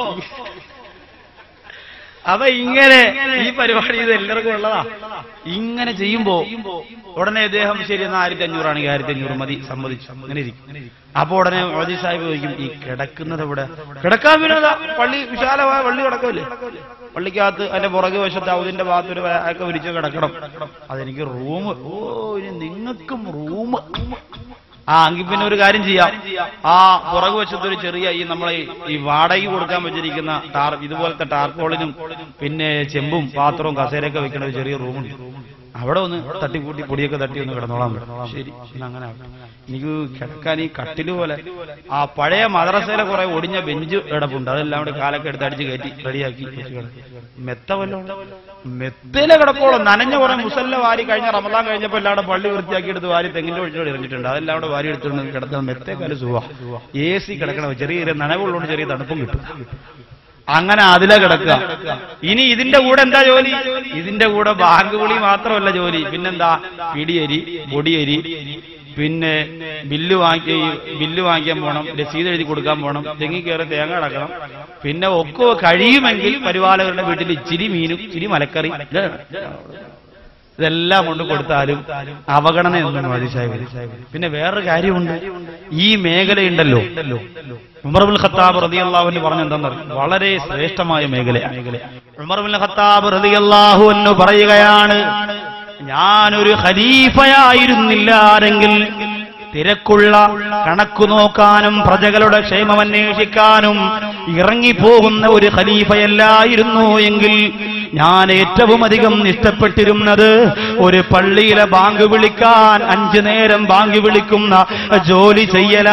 S1: അപ്പൊ ഇങ്ങനെ ഈ പരിപാടി ഇത് എല്ലാവർക്കും ഉള്ളതാ. ഇങ്ങനെ ചെയ്യുമ്പോ ഉടനെ അദ്ദേഹം ശരി എന്നാൽ ആയിരത്തി അഞ്ഞൂറാണെങ്കിൽ ആയിരത്തി അഞ്ഞൂറ് മതി, സമ്മതിച്ചു, അങ്ങനെ ഇരിക്കും. അപ്പൊ ഉടനെ മോദി സാഹിബ് ചോദിക്കും ഈ കിടക്കുന്നത് ഇവിടെ കിടക്കാൻ വീണതാ, പള്ളി വിശാലമായ പള്ളി കിടക്കല്ലേ, പള്ളിക്കകത്ത് അതിന്റെ പുറകെ വശത്ത് ഔദിന്റെ ഭാഗത്ത് ഒരു ഒക്കെ വിരിച്ച് കിടക്കണം, അതെനിക്ക് റൂം. ഓ ഇനി നിങ്ങൾക്കും റൂം. ആ എങ്കിൽ പിന്നെ ഒരു കാര്യം ചെയ്യാം, ആ പുറകു വശത്തൊരു ചെറിയ ഈ നമ്മളെ ഈ വാടകയ്ക്ക് കൊടുക്കാൻ വെച്ചിരിക്കുന്ന ടാർ ഇതുപോലത്തെ ടാർപോളിനും പിന്നെ ചെമ്പും പാത്രവും കസേരയൊക്കെ വെക്കുന്ന ഒരു ചെറിയ റൂമുണ്ട്, അവിടെ ഒന്ന് തട്ടിക്കൂട്ടി പൊടിയൊക്കെ തട്ടി ഒന്ന് കിടന്നോളാൻ പറ്റും. ശരി, അങ്ങനെ എനിക്ക് കിടക്കാൻ ഈ കട്ടില് പോലെ ആ പഴയ മദ്രസയിലെ കുറെ ഒടിഞ്ഞ ബെഞ്ച് കിടപ്പുണ്ട്, അതെല്ലാം കൂടെ കാലൊക്കെ എടുത്ത് അടിച്ച് കയറ്റി റെഡിയാക്കി മെത്ത വല്ലോ മെത്തയിലെ കിടപ്പോളം നനഞ്ഞ കുറെ മുസല്ല വാരി കഴിഞ്ഞ റമദാൻ കഴിഞ്ഞപ്പോൾ എല്ലാവരുടെ പള്ളി വൃത്തിയാക്കി എടുത്ത് വാരി തെങ്ങിന്റെ ഒഴിച്ചോട് ഇറങ്ങിയിട്ടുണ്ട്, അതെല്ലാം കൂടെ വാരി എടുത്തുകൊണ്ട് കിടത്താൻ മെത്തേക്കാല് സുഖ. എ സി കിടക്കണം, ചെറിയ നനവുള്ളതുകൊണ്ട് ചെറിയ തണുപ്പും കിട്ടും. അങ്ങനെ അതിലെ കിടക്കുക. ഇനി ഇതിന്റെ കൂടെ എന്താ ജോലി? ഇതിന്റെ കൂടെ ബാങ്ക് വിളി മാത്രമല്ല ജോലി, പിന്നെന്താ പിടിയരി പൊടിയരി, പിന്നെ ബില്ല് വാങ്ങി ബില്ല് വാങ്ങിക്കാൻ പോകണം, രസീത് എഴുതി കൊടുക്കാൻ പോകണം, തെങ്ങി കയറി തേങ്ങ അടക്കണം, പിന്നെ ഒക്കെ കഴിയുമെങ്കിൽ പരിപാലകരുടെ വീട്ടിൽ ഇച്ചിരി മീനും ഇച്ചിരി മലക്കറി ഇതെല്ലാം കൊണ്ട് കൊടുത്താലും അവഗണന ഒന്നും മതി സാഹിബ്. പിന്നെ വേറൊരു കാര്യമുണ്ട്, ഈ മേഖലയുണ്ടല്ലോ ഉമർ ഇബ്നുൽ ഖത്താബ് റളിയല്ലാഹു അൻഹു പറഞ്ഞെന്താണെന്നറിയാം, വളരെ ശ്രേഷ്ഠമായ മേഖലയാണ്. ഉമർ ഇബ്നുൽ ഖത്താബ് റളിയല്ലാഹു അൻഹു പറയുകയാണ്, ഞാനൊരു ഖലീഫയായിരുന്നില്ല ആരെങ്കിൽ തിരക്കുള്ള കണക്കു നോക്കാനും പ്രജകളുടെ ക്ഷേമം അന്വേഷിക്കാനും ഇറങ്ങിപ്പോകുന്ന ഒരു ഖലീഫയല്ലായിരുന്നു എങ്കിൽ ഞാൻ ഏറ്റവും അധികം ഇഷ്ടപ്പെട്ടിരുന്നത് ഒരു പള്ളിയിലെ ബാങ്ക് വിളിക്കാൻ അഞ്ചു നേരം ബാങ്ക് വിളിക്കുന്ന ജോലി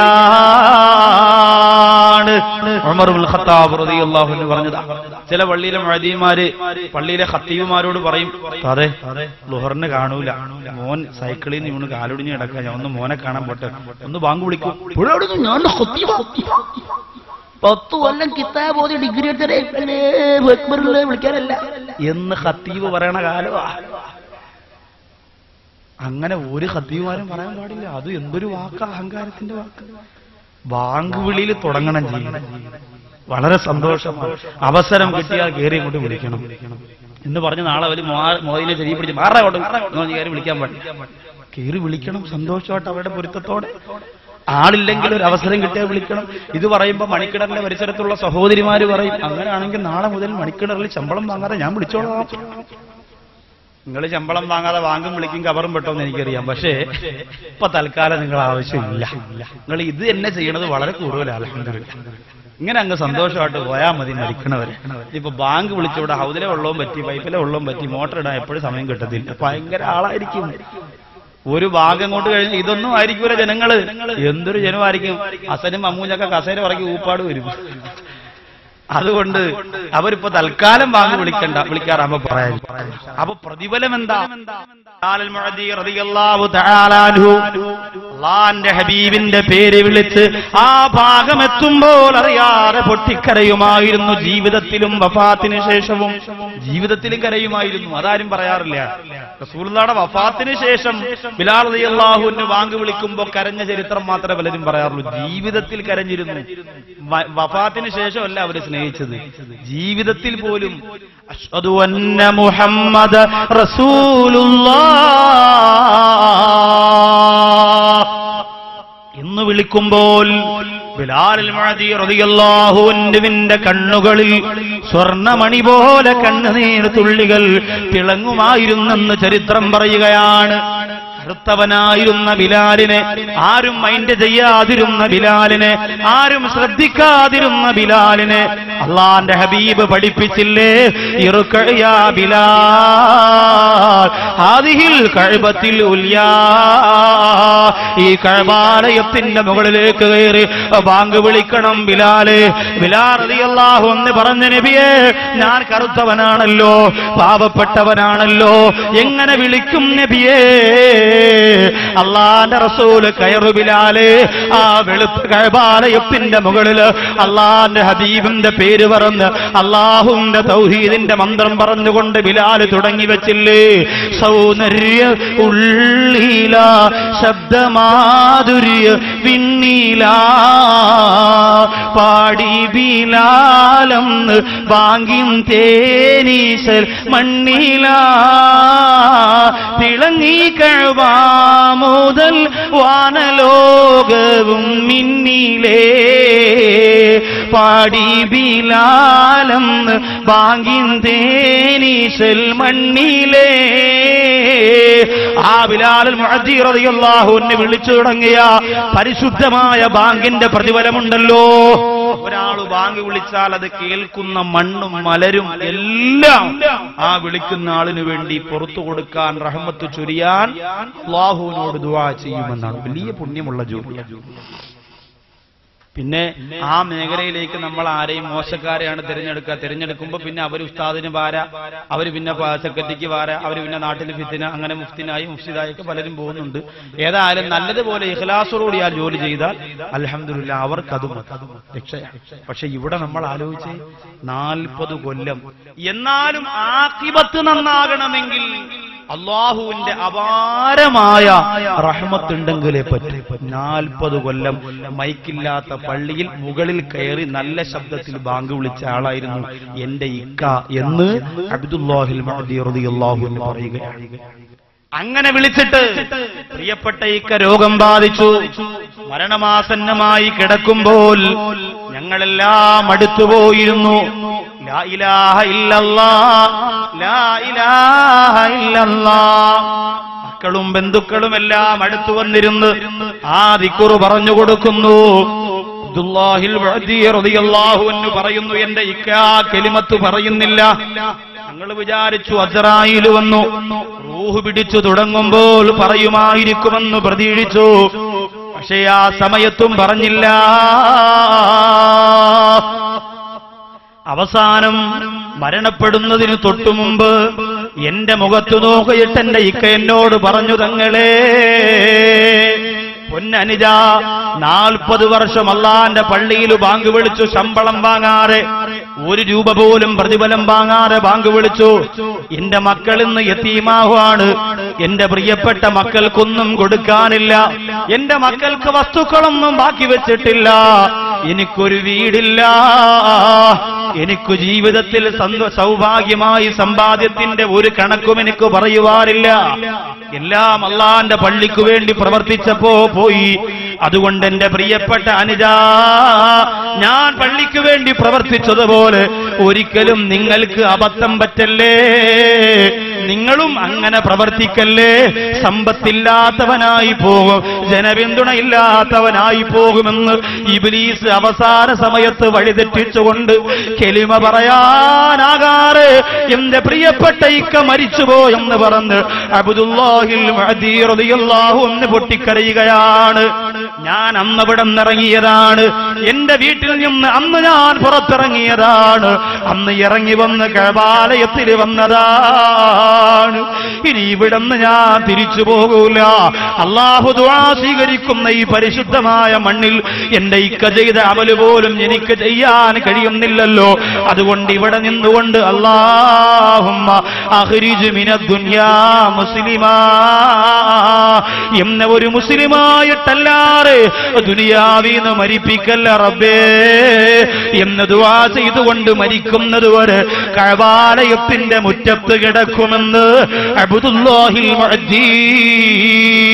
S1: ചെയ്യലാണ്. ഉമർ ഇബ്നുൽ ഖത്താബ് റളിയല്ലാഹു അൻഹു പറഞ്ഞതാ. ചില പള്ളിയിലെ മുഅദ്ദിന്മാര് പള്ളിയിലെ ഖത്തീബുമാരോട് പറയും, അതെ ളുഹറിന് കാണൂല, മോൻ സൈക്കിളിൽ നിന്ന് ഇവന് കാലൊടിഞ്ഞ് കിടക്കാൻ, ഞാൻ ഒന്ന് മോനെ കാണാൻ പോട്ടെ, ഒന്ന് ബാങ്ക് വിളിക്കും. പത്തു കൊല്ലം കിതാബ് ഓതി ഡിഗ്രി വിളിക്കാനല്ല എന്ന് ഖത്തീബ് പറയണ കാലമാ. അങ്ങനെ ഒരു ഖത്തീബുമാരും പറയാൻ പാടില്ല. അത് എന്തൊരു വാക്ക്, അഹങ്കാരത്തിന്റെ വാക്ക്. ബാങ്ക് വിളിയിൽ തുടങ്ങണം ചെയ്യണം. വളരെ സന്തോഷമാണ്. അവസരം കിട്ടിയാൽ കയറി ഇങ്ങോട്ട് വിളിക്കണം എന്ന് പറഞ്ഞ് നാളെ അവര് മോദിനെ ചെറിയ പിടിച്ച് മാറാവട്ടെ കയറി വിളിക്കാൻ പാടില്ല. കയറി വിളിക്കണം സന്തോഷമായിട്ട് അവരുടെ പൊരുത്തത്തോടെ. ആളില്ലെങ്കിൽ ഒരു അവസരം കിട്ടിയാൽ വിളിക്കണം. ഇത് പറയുമ്പോൾ മണിക്കിണറിന്റെ പരിസരത്തുള്ള സഹോദരിമാര് പറയും, അങ്ങനെയാണെങ്കിൽ നാളെ മുതൽ മണിക്കിണറിൽ ശമ്പളം വാങ്ങാതെ ഞാൻ വിളിച്ചോളാം. നിങ്ങൾ ശമ്പളം വാങ്ങാതെ വാങ്ങും വിളിക്കും കവറും പെട്ടോന്ന് എനിക്കറിയാം, പക്ഷേ ഇപ്പൊ തൽക്കാലം നിങ്ങൾ ആവശ്യമില്ല. നിങ്ങൾ ഇത് തന്നെ ചെയ്യണത് വളരെ കൂടുതലാണ്. അൽഹംദുലില്ലാഹ്. ഇങ്ങനെ അങ്ങ് സന്തോഷമായിട്ട് പോയാൽ മതി മരിക്കണവരെ. ഇപ്പൊ ബാങ്ക് വിളിച്ചൂടെ, ഹൗദിലെ വെള്ളവും പറ്റി, പൈപ്പിലെ വെള്ളവും പറ്റി, മോട്ടർ ഇടാൻ എപ്പോഴും സമയം കിട്ടത്തില്ല. ഭയങ്കര ആളായിരിക്കും. ഒരു ഭാഗം കൊണ്ട് കഴിഞ്ഞ് ഇതൊന്നും ആയിരിക്കൂല ജനങ്ങള്. എന്തൊരു ജനമായിരിക്കും. അസനും അമ്മൂഞ്ഞൊക്കെ കസേര പറക്കി ഊപ്പാട് വരും. അതുകൊണ്ട് അവരിപ്പോ തൽക്കാലം വാങ്ങി വിളിക്കണ്ട, വിളിക്കാറാകുമ്പോ പറയാൻ. അപ്പൊ പ്രതിഫലം എന്താ? അല്ലാഹുവിന്റെ ഹബീബിന്റെ പേര് വിളിച്ച് ആ ഭാഗമെത്തുമ്പോൾ അറിയാതെ പൊട്ടിക്കരയുമായിരുന്നു. ജീവിതത്തിലും വഫാത്തിന് ശേഷവും ജീവിതത്തിലും കരയുമായിരുന്നു. അതാരും പറയാറില്ല. റസൂലുള്ളാഹിയുടെ വഫാത്തിന് ശേഷം ബിലാൽ റളിയല്ലാഹു അൻഹു വാങ്ങി വിളിക്കുമ്പോൾ കരഞ്ഞ ചരിത്രം മാത്രമേ പലരും പറയാറുള്ളൂ. ജീവിതത്തിൽ കരഞ്ഞിരുന്നു. വഫാത്തിന് ശേഷമല്ല അവര് സ്നേഹിച്ചത്, ജീവിതത്തിൽ പോലും. അശ്ഹദു അന്ന മുഹമ്മദ റസൂലുള്ളാഹ് എന്ന് വിളിക്കുമ്പോൾ ബിലാൽ മുഅദി റളിയല്ലാഹു അൻഹുവിന്റെ കണ്ണുകളിൽ സ്വർണമണി പോലെ കണ്ണുനീർ തുള്ളികൾ തിളങ്ങുമായിരുന്നെന്ന് ചരിത്രം പറയുകയാണ്. കറുത്തവനായിരുന്ന ബിലാലിനെ ആരും മൈൻഡ് ചെയ്യാതിരുന്ന ബിലാലിനെ ആരും ശ്രദ്ധിക്കാതിരുന്ന ബിലാലിനെ അള്ളാന്റെ ഹബീബ് പഠിപ്പിച്ചില്ലേ, ഇർകഅ ബിലാൽ ഹാദിഹിൽ കഅബത്തിൽ ഉൽയാ, ഈ കഅബാലയത്തിന്റെ മുകളിലേക്ക് കയറി ബാങ്ക് വിളിക്കണം ബിലാലെ. ബിലാൽ റളിയല്ലാഹു അൻഹു പറഞ്ഞ നബിയേ, ഞാൻ കറുത്തവനാണല്ലോ, പാവപ്പെട്ടവനാണല്ലോ, എങ്ങനെ വിളിക്കും നബിയേ? അള്ളാന്റെ റസൂൽ കയറു ബിലാലെ. ആ വെളുത്ത കഅബാലയത്തിന്റെ മുകളിൽ അള്ളാന്റെ ഹബീബിന്റെ പേര് പറഞ്ഞ് അള്ളാഹുവിന്റെ തൗഹീദിന്റെ മന്ത്രം പറഞ്ഞുകൊണ്ട് ബിലാൽ തുടങ്ങി വെച്ചില്ലേ, സൗന്ദര്യ ഉള്ളീല ശബ്ദമാധുര്യ വിണ്ണീല പാടി ബിലാലെന്ന് ബാങ്കിൻ തേനീശൽ മണ്ണീല തിളങ്ങി കഅബ മുതൽ വാനലോകവും മിന്നീലേ പാടി ബിലാലെന്ന് ബാങ്കിൻ തേനീശൽ മണ്ണീലേ. ആ ബിലാൽ മുഅദ്ദി റളിയല്ലാഹു അൻഹു വിളിച്ചു തുടങ്ങിയ പരിശുദ്ധമായ ബാങ്കിന്റെ പ്രതിഫലമുണ്ടല്ലോ. ഒരാള് ബാങ്ക് വിളിച്ചാൽ അത് കേൾക്കുന്ന മണ്ണും മലരും എല്ലാം ആ വിളിക്കുന്ന ആളിനു വേണ്ടി പുറത്തു കൊടുക്കാൻ, റഹ്മത്ത് ചൊരിയാൻ അല്ലാഹുവിനോട് ദുആ ചെയ്യുമെന്നാണ്. വലിയ പുണ്യമുള്ള ജോലി. പിന്നെ ആ മേഖലയിലേക്ക് നമ്മൾ ആരെയും മോശക്കാരെയാണ് തിരഞ്ഞെടുക്കുക. തിരഞ്ഞെടുക്കുമ്പോൾ പിന്നെ അവർ ഉസ്താദിന് വാര, അവർ പിന്നെ സെക്രട്ടറിക്ക് വാര, അവർ പിന്നെ നാട്ടിൽ ഫിത്തിന, അങ്ങനെ മുഫ്തിനായി മുഫ്സിദായി ഒക്കെ പലരും പോകുന്നുണ്ട്. ഏതായാലും നല്ലതുപോലെ ഇഖ്ലാസോടുകൂടി ആ ജോലി ചെയ്താൽ അൽഹംദുലില്ലാഹ് അവർക്കതും രക്ഷയാണ്. പക്ഷെ ഇവിടെ നമ്മൾ ആലോചിച്ച് നാൽപ്പത് കൊല്ലം, എന്നാലും ആഖിബത്ത് നന്നാകണമെങ്കിൽ അള്ളാഹുവിന്റെ അപാരമായ റഹ്മത്തുണ്ടെങ്കിലേ പറ്റും. നാൽപ്പത് കൊല്ലം മൈക്കില്ലാത്ത പള്ളിയിൽ മുകളിൽ കയറി നല്ല ശബ്ദത്തിൽ ബാങ്ക് വിളിച്ച ആളായിരുന്നു എന്റെ ഇക്ക എന്ന് അബ്ദുല്ലാഹിൽ മഅ്ദി റളിയല്ലാഹു അൻഹു പറയുകയാണ്. അങ്ങനെ വിളിച്ചിട്ട് പ്രിയപ്പെട്ട ഇക്ക രോഗം ബാധിച്ചു, മരണമാസന്നമായി കിടക്കുമ്പോൾ ഞങ്ങളെല്ലാം അടുത്തുപോയിരുന്നു. ലാ ഇലാഹ ഇല്ലല്ലാഹ്, ലാ ഇലാഹ ഇല്ലല്ലാഹ്. മക്കളും ബന്ധുക്കളും എല്ലാം അടുത്തു വന്നിരുന്ന് ആ ദിക്റ് പറഞ്ഞു കൊടുക്കുന്നു. അബ്ദുല്ലാഹിൽ മഅ്ദി റളിയല്ലാഹു അൻഹു പറയുന്നു, എന്റെ ഇക്ക കലിമത്ത് പറയുന്നില്ല. ഞങ്ങൾ വിചാരിച്ചു അസ്റായീൽ വന്നു റൂഹ് പിടിച്ചു തുടങ്ങുമ്പോൾ പറയുമായിരിക്കുമെന്ന് പ്രതീക്ഷിച്ചു. പക്ഷേ ആ സമയത്തും പറഞ്ഞില്ല. അവസാനം മരണപ്പെടുന്നതിന് തൊട്ടു മുമ്പ് എന്റെ മുഖത്തു നോക്കിയിട്ട് എന്റെ ഇക്ക എന്നോട് പറഞ്ഞു, തങ്ങളെ പൊന്നനുജ, നാൽപ്പത് വർഷം അള്ളാന്റെ പള്ളിയിൽ ബാങ്ക് വിളിച്ചു, ശമ്പളം വാങ്ങാതെ, ഒരു രൂപ പോലും പ്രതിഫലം വാങ്ങാതെ ബാങ്ക് വിളിച്ചു. എന്റെ മക്കൾ ഇന്ന് യതീമാവാണ്. എന്റെ പ്രിയപ്പെട്ട മക്കൾക്കൊന്നും കൊടുക്കാനില്ല. എന്റെ മക്കൾക്ക് വസ്തുക്കളൊന്നും ബാക്കി വെച്ചിട്ടില്ല. എനിക്കൊരു വീടില്ല. എനിക്ക് ജീവിതത്തിൽ സൗഭാഗ്യമായി സമ്പാദ്യത്തിന്റെ ഒരു കണക്കും എനിക്ക് പറയുവാനില്ല. എല്ലാം അള്ളാന്റെ പള്ളിക്ക് വേണ്ടി പ്രവർത്തിച്ചപ്പോ പോയി. അതുകൊണ്ട് എന്റെ പ്രിയപ്പെട്ട അനുജ, ഞാൻ പള്ളിക്ക് വേണ്ടി പ്രവർത്തിച്ചതുപോലെ ഒരിക്കലും നിങ്ങൾക്ക് അബദ്ധം പറ്റല്ലേ. നിങ്ങളും അങ്ങനെ പ്രവർത്തിക്കല്ലേ. സമ്പത്തില്ലാത്തവനായി പോകും, ജനപിന്തുണയില്ലാത്തവനായി പോകുമെന്ന് ഇബ്ലീസ് അവസാന സമയത്ത് വഴിതെറ്റിച്ചുകൊണ്ട് കെലിമ പറയാനാകാറ് എന്റെ പ്രിയപ്പെട്ട ഇക്ക മരിച്ചുപോയെന്ന് പറഞ്ഞ് അബ്ദുല്ലാഹിൽ മഅ്ദി റളിയല്ലാഹു അൻഹു പൊട്ടിക്കരയുകയാണ്. ഞാൻ അന്ന് ഇവിടെ നിന്നിറങ്ങിയതാണ്, എന്റെ വീട്ടിൽ നിന്ന് അന്ന് ഞാൻ പുറത്തിറങ്ങിയതാണ്, അന്ന് ഇറങ്ങി വന്ന് കഅബാലയത്തിൽ വന്നതാണ്. ഇനി ഇവിടുന്ന് ഞാൻ തിരിച്ചു പോകൂല. അല്ലാഹു ദുആ സ്വീകരിക്കുന്ന ഈ പരിശുദ്ധമായ മണ്ണിൽ എന്റെ ഇക്ക ചെയ്ത അമല് പോലും എനിക്ക് ചെയ്യാൻ കഴിയുന്നില്ലല്ലോ. അതുകൊണ്ട് ഇവിടെ നിന്നുകൊണ്ട് അല്ലാഹുമ്മ അഖ്രിജ് മിനദ് ദുനിയാ മുസ്ലിമാ എന്ന ഒരു മുസ്ലിമായിട്ടല്ലാതെ ദുനിയാവിന്ന് മരിപ്പിക്കല്ല റബ്ബേ എന്ന് ദുആ ചെയ്തുകൊണ്ട് മരിക്കുന്നതുവരെ കഅബാലയത്തിന്റെ മുറ്റത്ത് കിടക്കുമെന്ന് അബ്ദുല്ലാഹിൽ മഅ്ദി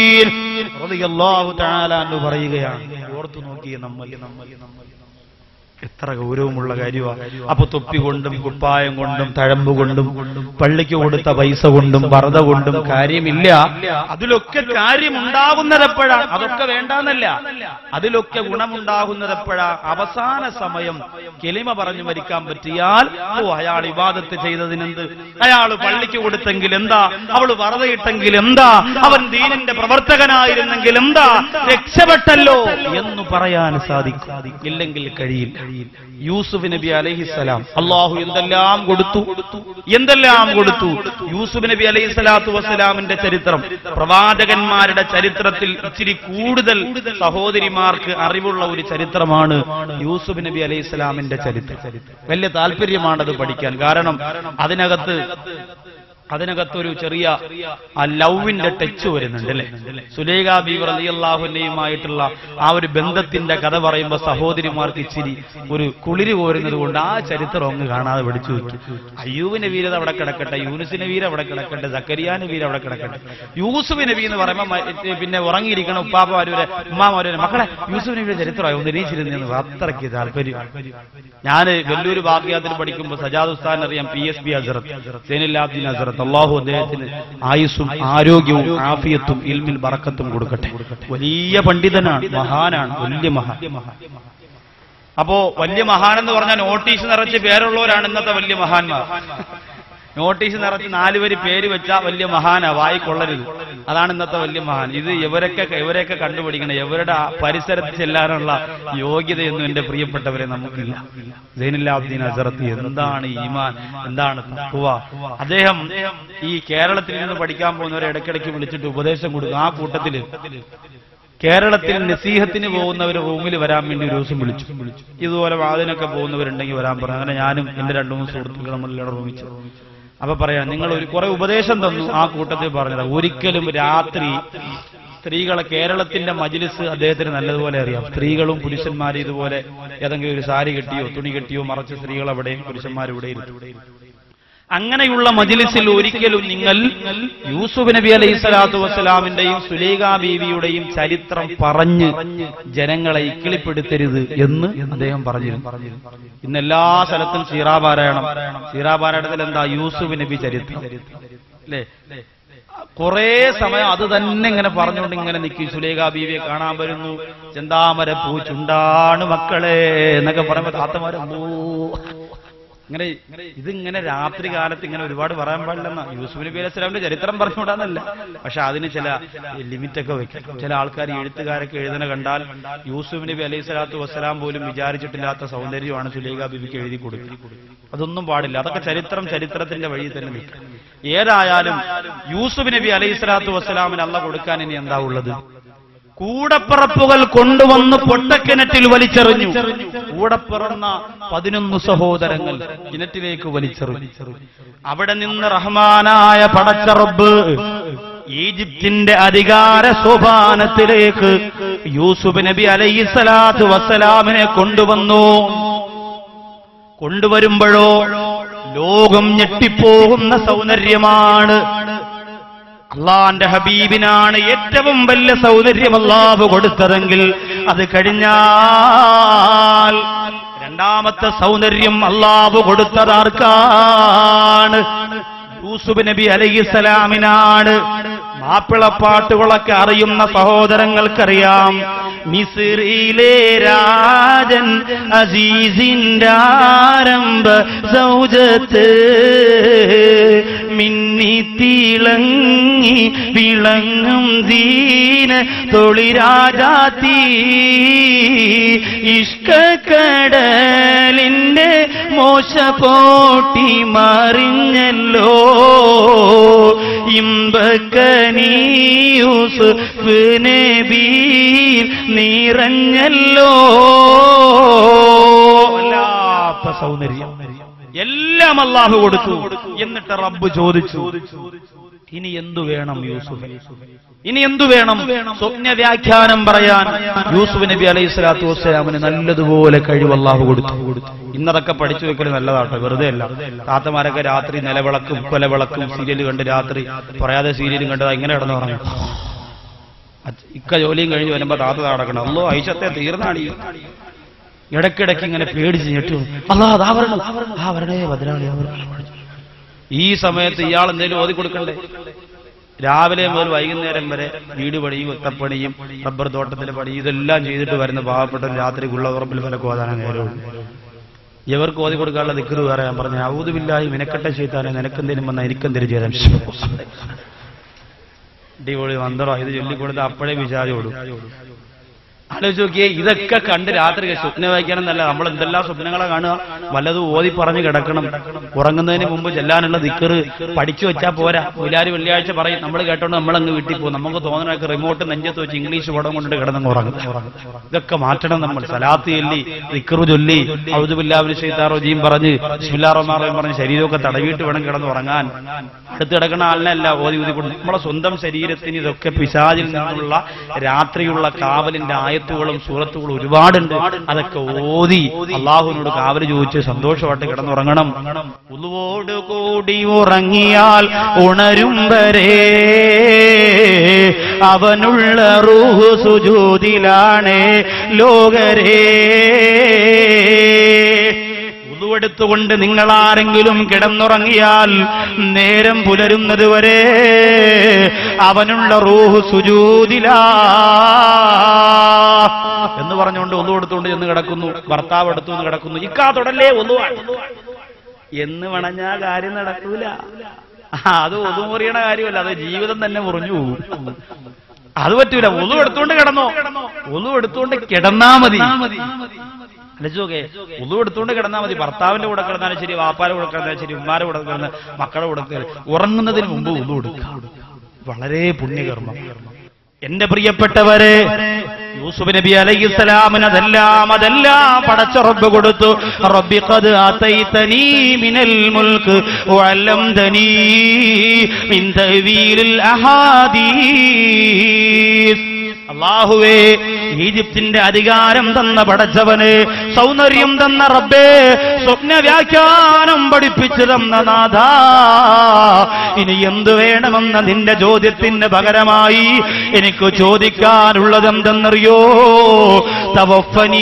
S1: റളിയല്ലാഹു തആല അൻഹു പറയുകയാണ്. ഓർത്തു നോക്കിയേ നമ്മൾ നമ്മൾ എത്ര ഗൗരവമുള്ള കാര്യമാണ്. അപ്പൊ തൊപ്പി കൊണ്ടും കുപ്പായം കൊണ്ടും തഴമ്പ് കൊണ്ടും പള്ളിക്ക് കൊടുത്ത പൈസ കൊണ്ടും വറത കൊണ്ടും കാര്യമില്ല. അതിലൊക്കെ കാര്യമുണ്ടാകുന്നതെപ്പോഴാ? അതൊക്കെ വേണ്ടാന്നല്ല, അതിലൊക്കെ ഗുണമുണ്ടാകുന്നതെപ്പോഴാ? അവസാന സമയം കെലിമ പറഞ്ഞു മരിക്കാൻ പറ്റിയാൽ, ഓ അയാൾ ഇബാദത്ത് ചെയ്തതിനെന്ത്, അയാൾ പള്ളിക്ക് കൊടുത്തെങ്കിൽ എന്താ, അവൾ വറതയിട്ടെങ്കിൽ എന്താ, അവൻ ദീനിന്റെ പ്രവർത്തകനായിരുന്നെങ്കിൽ എന്താ, രക്ഷപ്പെട്ടല്ലോ എന്ന് പറയാൻ സാധിക്കും. ഇല്ലെങ്കിൽ കഴിയില്ല. യൂസുഫ് നബി അലൈഹിസ്സലാം അള്ളാഹു എന്തെല്ലാം കൊടുത്തു, എന്തെല്ലാം കൊടുത്തു. യൂസുഫ് നബി അലൈഹി സ്വലാത്തു വസ്സലാമിന്റെ ചരിത്രം പ്രവാചകന്മാരുടെ ചരിത്രത്തിൽ ഇച്ചിരി കൂടുതൽ സഹോദരിമാർക്ക് അറിവുള്ള ഒരു ചരിത്രമാണ് യൂസുഫ് നബി അലൈഹി സ്വലാമിന്റെ ചരിത്രം. വലിയ താല്പര്യമാണത് പഠിക്കാൻ. കാരണം അതിനകത്ത് അതിനകത്തൊരു ചെറിയ ആ ലവിന്റെ ടച്ച് വരുന്നുണ്ട് അല്ലെ. സുലൈഖ ബീവി റളിയല്ലാഹു അൻഹയുമായിട്ടുള്ള ആ ഒരു ബന്ധത്തിന്റെ കഥ പറയുമ്പോൾ സഹോദരിമാർക്ക് ഇച്ചിരി ഒരു കുളിര് കോരുന്നത് കൊണ്ട് ആ ചരിത്രം അങ്ങ് കാണാതെ പഠിച്ചു വെക്കും. അയ്യൂബ് നബീരത് അവിടെ കിടക്കട്ടെ, യൂനുസ് നബീർ അവിടെ കിടക്കട്ടെ, സക്കരിയ നബീർ അവിടെ കിടക്കട്ടെ. യൂസുഫ് നബി എന്ന് പറയുമ്പോൾ പിന്നെ ഉറങ്ങിയിരിക്കണം ഉപ്പാപ്പമാര്, ഉമ്മാമാര്, മക്കളെ യൂസുഫ് നബിയുടെ ചരിത്രമായി ഒന്ന് എണീച്ചിരുന്നു. അത്രയ്ക്ക് താല്പര്യം. ഞാൻ വെല്ലൂർ ബാഖിയാത്തിൽ പഠിക്കുമ്പോൾ സജാദ് ഉസ്താദിനെ അറിയാം, പി എസ് ബി അസറത്ത്, സൈനുലാബ്ദീൻ അസറത്ത്. അള്ളാഹു അദ്ദേഹത്തിന് ആയുസ്സും ആരോഗ്യവും ആഫിയത്തും ഇൽമിൽ ബറക്കത്തും കൊടുക്കട്ടെ. വലിയ പണ്ഡിതനാണ്, മഹാനാണ്, വലിയ മഹാൻ. അപ്പോ വലിയ മഹാൻ എന്ന് പറഞ്ഞാൽ നോട്ടീസ് നിറച്ച് പേരുള്ളവരാണ് ഇന്നത്തെ വലിയ മഹാന്മാർ. നോട്ടീസ് നിറച്ച് നാലുപേര് പേര് വെച്ചാൽ വലിയ മഹാനാ, വായിക്കൊള്ളരുത്. അതാണ് ഇന്നത്തെ വലിയ മഹാൻ. ഇത് ഇവരൊക്കെ ഇവരെയൊക്കെ കണ്ടുപിടിക്കണം. ഇവരുടെ പരിസരത്ത് ചെല്ലാനുള്ള യോഗ്യതയൊന്നും എന്റെ പ്രിയപ്പെട്ടവരെ നമുക്കില്ല. സൈനുലാബ്ദീൻ അസറത്ത് എന്താണ് ഈമാൻ, എന്താണ് തഖ്വ. അദ്ദേഹം ഈ കേരളത്തിൽ നിന്ന് പഠിക്കാൻ പോകുന്നവരെ ഇടയ്ക്കിടയ്ക്ക് വിളിച്ചിട്ട് ഉപദേശം കൊടുക്കും. ആ കൂട്ടത്തില് കേരളത്തിൽ നസീഹത്തിന് പോകുന്നവർ റൂമിൽ വരാൻ വേണ്ടി ഒരു ദിവസം വിളിച്ചു. ഇതുപോലെ വാതിനൊക്കെ പോകുന്നവരുണ്ടെങ്കിൽ വരാൻ പറഞ്ഞു. അങ്ങനെ ഞാനും എന്റെ രണ്ടു മൂന്ന് സുഹൃത്തുക്കൾ നമ്മളെല്ലാം റൂമിച്ചു. അപ്പൊ പറയാം, നിങ്ങൾ ഒരു കുറെ ഉപദേശം തന്നു. ആ കൂട്ടത്തിൽ പറഞ്ഞത് ഒരിക്കലും രാത്രി സ്ത്രീകളെ, കേരളത്തിന്റെ മജ്ലിസ് അദ്ദേഹത്തിന് നല്ലതുപോലെ അറിയാം. സ്ത്രീകളും പുരുഷന്മാരും ഇതുപോലെ ഏതെങ്കിലും ഒരു സാരി കെട്ടിയോ തുണി കെട്ടിയോ മറച്ച് സ്ത്രീകൾ അവിടെയും പുരുഷന്മാരിവിടെയും. അങ്ങനെയുള്ള മജ്ലിസിൽ ഒരിക്കലും നിങ്ങൾ യൂസുഫ് നബി അലൈഹി സ്വലാത്തു വസ്സലാമിന്റെയും സുലൈഖ ബീവിയുടെയും ചരിത്രം പറഞ്ഞ് ജനങ്ങളെ ഇക്കിളിപ്പെടുത്തരുത് എന്ന് അദ്ദേഹം പറഞ്ഞിരുന്നു. ഇന്ന് എല്ലാ സ്ഥലത്തും സീറാപാരായണം. സീറാപാരായണത്തിൽ എന്താ? യൂസുഫ് നബി ചരിത്രം അല്ലേ. കുറെ സമയം അത് തന്നെ ഇങ്ങനെ പറഞ്ഞുകൊണ്ട് ഇങ്ങനെ നിൽക്കും. സുലൈഖ ബീവിയെ കാണാൻ വരുന്നു, ചെന്താമര പൂ ചുണ്ടാണ് മക്കളെ എന്നൊക്കെ പറയുമ്പോ താത്തമാരെ ഇങ്ങനെ ഇതിങ്ങനെ രാത്രി കാലത്ത് ഇങ്ങനെ ഒരുപാട് പറയാൻ പാടില്ലെന്ന. യൂസുഫ് നബി അലൈഹി സ്വലാമിന്റെ ചരിത്രം പറഞ്ഞുകൂടാന്നല്ല, പക്ഷെ അതിന് ചില ലിമിറ്റൊക്കെ വെക്കും. ചില ആൾക്കാർ എഴുത്തുകാരൊക്കെ എഴുതണ കണ്ടാൽ യൂസുഫ് നബി അലൈഹി സ്വലാത്തു വസ്സലാം പോലും വിചാരിച്ചിട്ടില്ലാത്ത സൗന്ദര്യമാണ് സുലൈഖ ബീവിക്ക് എഴുതി കൊടുക്കുക. അതൊന്നും പാടില്ല. അതൊക്കെ ചരിത്രം ചരിത്രത്തിന്റെ വഴി തന്നെ നിൽക്കും. ഏതായാലും യൂസുഫ് നബി അലൈഹി സ്വലാത്തു വസ്സലാമിന് അള്ളാഹ് കൊടുക്കാൻ ഇനി എന്താ ഉള്ളത്? കൂടപ്പിറപ്പുകൾ കൊണ്ടുവന്ന് പൊട്ടക്കിണറ്റിൽ വലിച്ചെറിഞ്ഞു. കൂടെ പിറന്ന പതിനൊന്ന് സഹോദരങ്ങൾ കിണറ്റിലേക്ക് വലിച്ചെറിഞ്ഞു. അവിടെ നിന്ന് റഹ്മാനായ പടച്ച റബ്ബ് ഈജിപ്തിന്റെ അധികാര സോപാനത്തിലേക്ക് യൂസുഫ് നബി അലൈഹി സ്വലാത്തു വസ്സലാമിനെ കൊണ്ടുവന്നു. കൊണ്ടുവരുമ്പോഴോ ലോകം ഞെട്ടിപ്പോകുന്ന സൗന്ദര്യമാണ്. അള്ളാന്റെ ഹബീബിനാണ് ഏറ്റവും വലിയ സൗന്ദര്യം അല്ലാഹു കൊടുത്തതെങ്കിൽ അത് കഴിഞ്ഞാൽ രണ്ടാമത്തെ സൗന്ദര്യം അല്ലാഹു കൊടുത്തതാർക്കാണ്? യൂസുഫ് നബി അലൈഹിസ്സലാമിനാണ്. മാപ്പിളപ്പാട്ടുകളൊക്കെ അറിയുന്ന സഹോദരങ്ങൾക്കറിയാം. മിസ്രിയിലെ രാജൻ അസീസിന്റെ ആരംഭ സൗജത്ത് മിന്നി തിളങ്ങി വിളങ്ങും ദീന തൊളിരാജാത്തി ഇഷ്കക്കടലിന്റെ മോശ പോട്ടി മറിഞ്ഞല്ലോ ഇമ്പക്കനീ യൂസുഫ് നബി നിറഞ്ഞല്ലോ. സൗന്ദര്യം എല്ലാം അല്ലാഹു കൊടുത്തു. എന്നിട്ട് റബ്ബ് ചോദിച്ചു, ഇനി എന്തു വേണം യൂസുഫ്? ഇനി എന്തു വേണം? സ്വപ്ന വ്യാഖ്യാനം പറയാൻ യൂസുഫ് നബി അലൈഹി സ്വലാത്തു വസ്സലാമിന് നല്ലതുപോലെ കഴിവ് അല്ലാഹു കൊടുത്തു. ഇന്നതൊക്കെ പഠിച്ചു വെക്കൽ നല്ലതാട്ടോ, വെറുതെ അല്ല. താത്തമാരൊക്കെ രാത്രി നിലവിളക്കും കൊലവിളക്കും സീരിയൽ കണ്ട് രാത്രി പറയാതെ സീരിയലും കണ്ടത് ഇങ്ങനെ കിടന്നു പറഞ്ഞു. ഇക്ക ജോലിയും കഴിഞ്ഞ് വരുമ്പോ താത്ത നടക്കണം. അല്ലോ ഐശത്തെ തീർന്നാണ്. ഇടയ്ക്കിടയ്ക്ക് ഇങ്ങനെ പേടിച്ച് ഞെട്ടു. അല്ലാ അതാ വരണം, ആ വരണേ ബദലാളി. ഈ സമയത്ത് ഇയാൾ എന്തെങ്കിലും ഓതി കൊടുക്കണ്ടേ? രാവിലെ മുതൽ വൈകുന്നേരം വരെ വീട് പണിയും ഒത്തപ്പണിയും റബ്ബർ തോട്ടത്തിലെ പണി ഇതെല്ലാം ചെയ്തിട്ട് വരുന്ന പാവപ്പെട്ട രാത്രിക്കുള്ള ഉറപ്പിൽ വിലക്ക് ഓതാനാണ് നേരവും. ഇവർക്ക് ഓതി കൊടുക്കാനുള്ള ദിക്റ് വേറെ. ഞാൻ പറഞ്ഞു ഔദു ബില്ലാഹി മിനക്കട്ടെ ശൈത്താനെ, നിനക്കെന്തേലും വന്നാൽ എനിക്കെന്തേലും ചെയ്താൽ അടിപൊളി മന്ത്രോ ഇത് ചൊല്ലിക്കൊടുത്ത് അപ്പോഴേ വിചാരിയോടും. ആലോചിച്ച് നോക്കിയേ, ഇതൊക്കെ കണ്ട് രാത്രി സ്വപ്നം വായിക്കാനെന്നല്ല, നമ്മൾ എന്തെല്ലാം സ്വപ്നങ്ങളെ കാണുക. വല്ലതും ഓതി പറഞ്ഞു കിടക്കണം. ഉറങ്ങുന്നതിന് മുമ്പ് ചെല്ലാനുള്ള ദിക്റ് പഠിച്ചു വെച്ചാൽ പോരാ. മുലാരി വെള്ളിയാഴ്ച പറയും, നമ്മൾ കേട്ടോണ്ട് നമ്മളങ്ങ് വീട്ടിൽ പോകും. നമുക്ക് തോന്നണൊക്കെ റിമോട്ട് നെഞ്ചത്ത് വെച്ച് ഇംഗ്ലീഷ് പടം കൊണ്ടിട്ട് കിടന്നങ്ങ് ഉറങ്ങും. ഇതൊക്കെ മാറ്റണം. നമ്മൾ സലാത്ത് ചൊല്ലി ദിക്റ് ചൊല്ലി ഔദു ബില്ലാഹി മിനശ് ശൈത്താനിർ റജീം പറഞ്ഞ് ബിസ്മില്ലാഹിർ റഹ്മാനിർ റഹീം പറഞ്ഞ് ശരീരമൊക്കെ തടവിയിട്ട് വേണം കിടന്ന് ഉറങ്ങാൻ. അടുത്ത് കിടക്കുന്ന ആളിനല്ല ഓതി ഊതി കൊണ്ട്. നമ്മളെ സ്വന്തം ശരീരത്തിന് ഇതൊക്കെ പിശാചിൽ നിന്നുള്ള രാത്രിയുള്ള കാവലിന്റെ ആയത്തുകളും സൂറത്തുകളും ഒരുപാടുണ്ട്. അതൊക്കെ ഓതി അള്ളാഹുവിനോട് കാവല് ചോദിച്ച് സന്തോഷമായിട്ട് കിടന്നുറങ്ങണം. ഉളുവോട് കൂടി ഉറങ്ങിയാൽ ഉണരും വരെ അവനുള്ള റൂഹ് സുജൂദിലാണ് ലോകരേ. എടുത്തുകൊണ്ട് നിങ്ങൾ ആരെങ്കിലും കിടന്നുറങ്ങിയാൽ നേരം പുലരുന്നത് വരെ അവനുള്ള റൂഹ് സുജൂദിലാ എന്ന് പറഞ്ഞുകൊണ്ട് ഒന്നു എടുത്തുകൊണ്ട് ചെന്ന് കിടക്കുന്നു. ഭർത്താവ് എടുത്തു നിന്ന് കിടക്കുന്നു. ഇക്കാ തൊടല്ലേ ഒന്നു എന്ന് വണഞ്ഞാ കാര്യം നടക്കൂല. അത് ഒന്നു മുറിയണ കാര്യമല്ല, അത് ജീവിതം തന്നെ മുറിഞ്ഞു പോകും. അത് പറ്റൂല. ഒന്നു എടുത്തുകൊണ്ട് കിടന്നോ, ഒന്നു എടുത്തുകൊണ്ട് കിടന്നാ മതി. അലച്ചോക്കെ ഉളു എടുത്തുകൊണ്ട് കിടന്നാൽ മതി. ഭർത്താവിന്റെ കൂടെ കിടന്നാലും ശരി, വാപ്പാരുടെ കൂടെ കിടന്നാലും ശരി, ഉമ്മാരുടെ കൂടെ കിടന്ന മക്കളുടെ കൂടെ ഉറങ്ങുന്നതിന് മുമ്പ് ഉളു എടുക്കുക. വളരെ പുണ്യകർമ്മം. എന്റെ പ്രിയപ്പെട്ടവരെ, യൂസുഫ് നബി അലൈഹിസ്സലാമിന് അതെല്ലാം അതെല്ലാം പടച്ച റബ്ബ് കൊടുത്തു. റബ്ബി ഖദ് ആതൈതനീ മിനൽ മുൽക്ക് വഅല്ലംതനീ മിൻ തഅ്വീലിൽ അഹാദീസ്. അല്ലാഹുവേ, ഈജിപ്തിന്റെ അധികാരം തന്ന പടച്ചവന്, സൗന്ദര്യം തന്ന റബ്ബേ, സ്വപ്ന വ്യാഖ്യാനം പഠിപ്പിച്ചു തന്ന നാഥാ, ഇനി എന്തു വേണമെന്ന നിന്റെ ചോദ്യത്തിന് പകരമായി എനിക്ക് ചോദിക്കാനുള്ളതെന്തെന്നറിയോ? തവഫനീ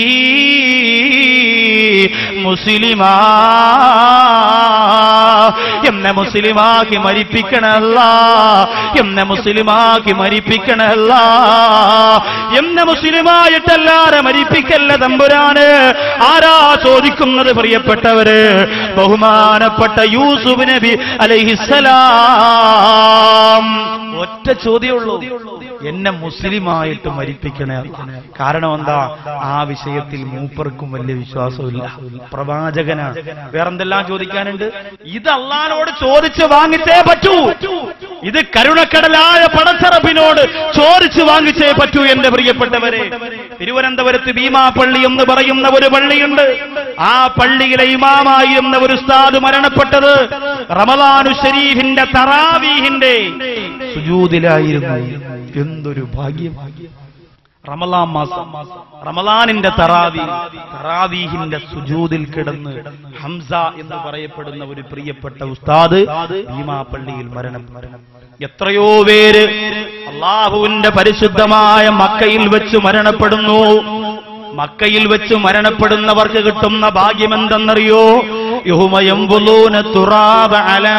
S1: മുസ്ലിമാ, എന്നെ മുസ്ലിമാക്കി മരിപ്പിക്കണല്ല, എന്നെ മുസ്ലിമാക്കി മരിപ്പിക്കണല്ല, എന്നെ മുസ്ലിമായിട്ടല്ലാതെ മരിപ്പിക്കല്ല തമ്പുരാന്. ആരാ ചോദിക്കുന്നത്? പ്രിയപ്പെട്ടവര്, ബഹുമാനപ്പെട്ട യൂസുഫ് നബി അലൈഹിസ്സലാം. ഒറ്റ ചോദ്യമുള്ളൂ, എന്നെ മുസ്ലിമായിട്ട് മരിപ്പിക്കണേ. കാരണം എന്താ? ആ വിഷയത്തിൽ മൂപ്പർക്കും വലിയ വിശ്വാസമില്ല. പ്രവാചകനാണ്, വേറെന്തെല്ലാം ചോദിക്കാനുണ്ട്? ഇത് അള്ളാഹുവോട് ചോദിച്ച് വാങ്ങിച്ചേ പറ്റൂ. ഇത് കരുണക്കടലായ പടച്ചറബിനോട് ചോദിച്ച് വാങ്ങിച്ചേ പറ്റൂ. എന്റെ പ്രിയപ്പെട്ടവരെ, തിരുവനന്തപുരത്ത് ഭീമാപള്ളി എന്ന് പറയുന്ന ഒരു പള്ളിയുണ്ട്. ആ പള്ളിയിലെ ഇമാമായിരുന്ന ഒരു ഉസ്താദ് മരണപ്പെട്ടത് റമളാനു ശരീഫിന്റെ തറാവീഹിന്റെ സുജൂദിലായിരുന്നു. എന്തൊരു ഭാഗ്യം! റമളാൻ മാസം, റമളാനിന്റെ തറാവീ, തറാവീഹിന്റെ സുജൂദിൽ കിടന്ന് ഹംസ എന്ന് പറയപ്പെടുന്ന ഒരു പ്രിയപ്പെട്ട ഉസ്താദ് ഭീമാപള്ളിയിൽ മരണപ്പെട്ടു. എത്രയോ പേര് അള്ളാഹുവിന്റെ പരിശുദ്ധമായ മക്കയിൽ വെച്ച് മരണപ്പെടുന്നു. മക്കയിൽ വെച്ച് മരണപ്പെടുന്നവർക്ക് കിട്ടുന്ന ഭാഗ്യമെന്തെന്നറിയോ? യൗമ യംബുലൂന തുറാബ അലാ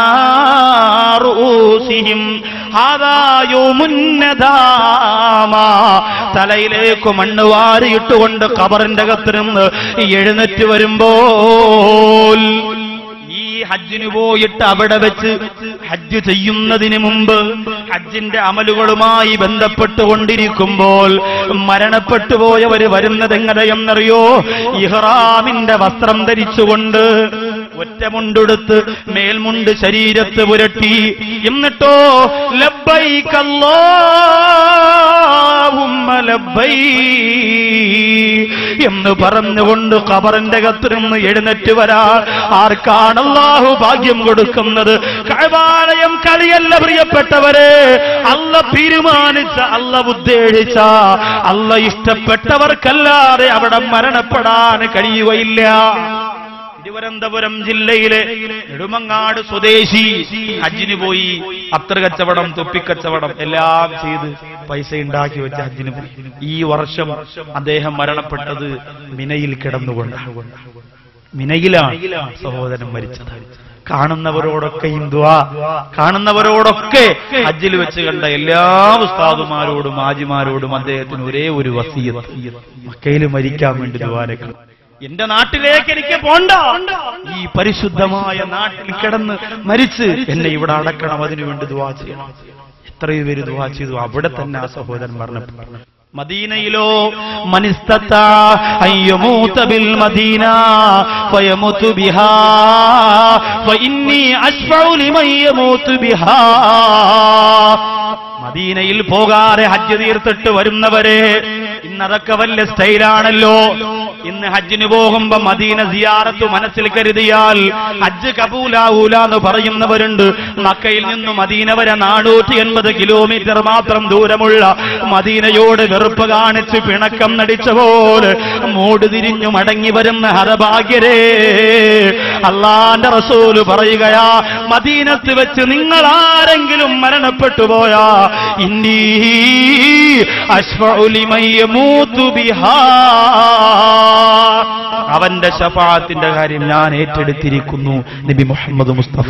S1: റൂസിഹിം ഹാദാ യൗമുൻ നദാമ. തലയിലേക്ക് മണ്ണ് വാരിയിട്ടുകൊണ്ട് ഖബറിന്റെ അകത്ത് നിന്ന് എഴുന്നേറ്റ് വരുമ്പോൾ, ഈ ഹജ്ജിന് പോയിട്ട് അവിടെ വെച്ച് ഹജ്ജ് ചെയ്യുന്നതിന് മുമ്പ് ഹജ്ജിന്റെ അമലുകളുമായി ബന്ധപ്പെട്ടുകൊണ്ടിരിക്കുമ്പോൾ മരണപ്പെട്ടു പോയവര് വരുന്നത് എങ്ങനെയെന്നറിയോ? ഇഹ്റാമിന്റെ വസ്ത്രം ധരിച്ചുകൊണ്ട് ഒറ്റമുണ്ടെടുത്ത് മേൽമുണ്ട് ശരീരത്ത് പുരട്ടി, എന്നിട്ടോ ലബ്ബൈക അല്ലാഹുമ്മ ലബ്ബൈക് എന്ന് പറഞ്ഞുകൊണ്ട് ഖബറിന്റെ അകത്ത് നിന്ന് എഴുന്നേറ്റ് വരാൻ ആർക്കാണ് അല്ലാഹു ഭാഗ്യം കൊടുക്കുന്നത്? കഅബാലയം കളിയല്ല പ്രിയപ്പെട്ടവരെ. അല്ല തീരുമാനിച്ച, അല്ല ഉദ്ദേശിച്ച, അല്ല ഇഷ്ടപ്പെട്ടവർക്കല്ലാതെ അവിടെ മരണപ്പെടാൻ കഴിയുകയില്ല. തിരുവനന്തപുരം ജില്ലയിലെ നെടുമങ്ങാട് സ്വദേശി ഹജ്ജിന് പോയി. അത്തർ കച്ചവടം, തൊപ്പിക്കച്ചവടം എല്ലാം ചെയ്ത് പൈസ ഉണ്ടാക്കി വെച്ച ഹജ്ജിന് പോയി. ഈ വർഷം അദ്ദേഹം മരണപ്പെട്ടത് മിനയിൽ കിടന്നുകൊണ്ടാണ്. മിനയിലാണ് സഹോദരൻ മരിച്ചത്. കാണുന്നവരോടൊക്കെയും ദുആ, കാണുന്നവരോടൊക്കെ ഹജ്ജിൽ വെച്ച് കണ്ട എല്ലാ ഉസ്താദുമാരോടും ഹാജിമാരോടും അദ്ദേഹത്തിന് ഒരേ ഒരു വസിയത്ത്, മക്കയിൽ മരിക്കാൻ വേണ്ടി ദുആരക്ക്. എന്റെ നാട്ടിലേക്ക് എനിക്ക് പോണ്ട, ഈ പരിശുദ്ധമായ നാട്ടിൽ കിടന്ന് മരിച്ച് എന്നെ ഇവിടെ അടക്കണം, അതിനുവേണ്ടി ദുആ ചെയ്യണം. എത്രയോ പേര് ദുആ ചെയ്തു. അവിടെ തന്നെ ആ സഹോദരൻ മരണപ്പെട്ടു. മദീനയിലോ മനിസ്തത്താ അയ്യമൂത ബിൽ മദീന ഫയമുതു ബിഹാ ഫഇന്നി അശ്ഫഉ ലിമൻ യമൂതു ബിഹാ. മദീനയിൽ പോകാതെ ഹജ്ജ് തീർത്തിട്ട് വരുന്നവരെ, ഇന്നതൊക്കെ വലിയ സ്റ്റൈലാണല്ലോ. ഇന്ന് ഹജ്ജിന് പോകുമ്പോ മദീന സിയാറത്ത് മനസ്സിൽ കരുതിയാൽ ഹജ്ജ് കബൂലാവൂല എന്ന് പറയുന്നവരുണ്ട്. മക്കയിൽ നിന്ന് മദീന വരെ നാനൂറ്റി എൺപത് കിലോമീറ്റർ മാത്രം ദൂരമുള്ള മദീനയോട് വെറുപ്പ് കാണിച്ച് പിണക്കം നടിച്ച പോലെ മൂട് തിരിഞ്ഞു മടങ്ങി വരുന്ന ഹതഭാഗ്യരേ. അള്ളാന്റെ റസൂല് പറയുകയാ, മദീനത്ത് വെച്ച് നിങ്ങൾ ആരെങ്കിലും മരണപ്പെട്ടു പോയാ ഇന്നീ അശ്ഫഉ ലിമൻ യമൂതു ബിഹാ, അവന്റെ ശഫാഅത്തിന്റെ കാര്യം ഞാൻ ഏറ്റെടുത്തിരിക്കുന്നു. നബി മുഹമ്മദ് മുസ്തഫ.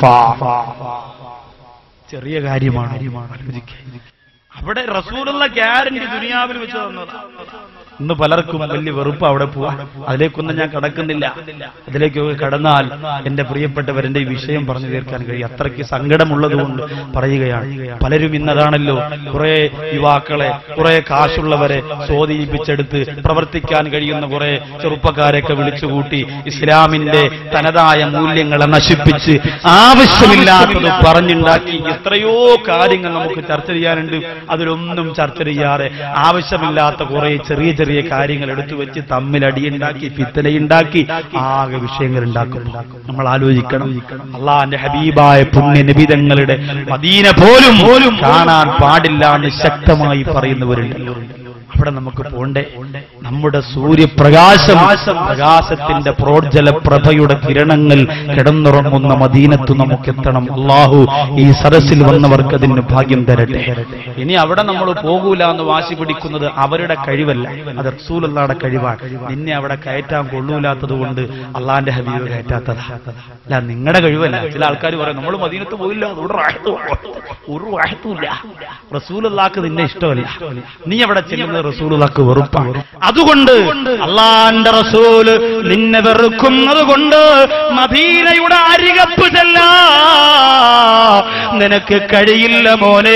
S1: ചെറിയ കാര്യമാണ്. അവിടെ റസൂലുള്ള ഗ്യാരണ്ടി ദുനിയാവിൽ വെച്ച് തന്നതാണ്. ഇന്ന് പലർക്കും വലിയ വെറുപ്പ് അവിടെ പോവാൻ. അതിലേക്കൊന്നും ഞാൻ കടക്കുന്നില്ല. അതിലേക്കൊക്കെ കടന്നാൽ എന്റെ പ്രിയപ്പെട്ടവരെന്റെ ഈ വിഷയം പറഞ്ഞു തീർക്കാൻ കഴിയും. അത്രയ്ക്ക് സങ്കടമുള്ളത് കൊണ്ട് പറയുകയാണ്. പലരും ഇന്നതാണല്ലോ, കുറെ യുവാക്കളെ, കുറെ കാശുള്ളവരെ സ്വാധീനിപ്പിച്ചെടുത്ത് പ്രവർത്തിക്കാൻ കഴിയുന്ന കുറെ ചെറുപ്പക്കാരെയൊക്കെ വിളിച്ചുകൂട്ടി ഇസ്ലാമിന്റെ തനതായ മൂല്യങ്ങളെ നശിപ്പിച്ച് ആവശ്യമില്ലാത്തത് പറഞ്ഞുണ്ടാക്കി എത്രയോ കാര്യങ്ങൾ നമുക്ക് ചർച്ച ചെയ്യാനുണ്ട്. അതിലൊന്നും ചർച്ച ചെയ്യാതെ ആവശ്യമില്ലാത്ത കുറെ ചെറിയ ചെറിയ കാര്യങ്ങൾ എടുത്തു വെച്ച് തമ്മിലടിയുണ്ടാക്കി ഫിത്നയുണ്ടാക്കി ആകെ വിഷയങ്ങൾ ഉണ്ടാക്കും. നമ്മൾ ആലോചിക്കണം, അള്ളാന്റെ ഹബീബായ പുണ്യ നബിതങ്ങളുടെ മദീന പോലും പോലും കാണാൻ പാടില്ല എന്ന് ശക്തമായി പറയുന്നവരുണ്ടല്ലോ. അവിടെ നമുക്ക് പോണ്ടേ? നമ്മുടെ സൂര്യപ്രകാശം, പ്രകാശത്തിന്റെ പ്രോജ്വല പ്രഭയുടെ കിരണങ്ങൾ കിടന്നുറങ്ങുന്ന മദീനത്ത് നമുക്കെത്തണം. അള്ളാഹു ഈ സദസ്സിൽ വന്നവർക്ക് അതിന് ഭാഗ്യം തരട്ടെ. ഇനി അവിടെ നമ്മൾ പോകൂല എന്ന് വാശി പിടിക്കുന്നത് അവരുടെ കഴിവല്ല, അത് റസൂലുള്ളാഹിയുടെ കഴിവാണ്. നിന്നെ അവിടെ കയറ്റാൻ കൊള്ളൂലാത്തത് കൊണ്ട് അള്ളാന്റെ ഹബീബ് കയറ്റാത്തതാ, അല്ല നിങ്ങളുടെ കഴിവല്ല. ചില ആൾക്കാർ പറയും നമ്മൾ മദീനത്ത് പോയില്ല, ഒരു റാഹത്തുമില്ല, റസൂലുള്ളാഹിക്ക് നിന്നെ ഇഷ്ടമല്ല, നീ അവിടെ ചെല്ലുന്നത് റസൂലുള്ളാഹിക്ക് വെറുപ്പാണ്. അതുകൊണ്ട് അള്ളാന്റെ റസൂല് നിന്നെ വെറുക്കുന്നത് കൊണ്ട് മദീനയുടെ അരികപ്പ് ചെല്ലാ നിനക്ക് കഴിയില്ല മോനെ.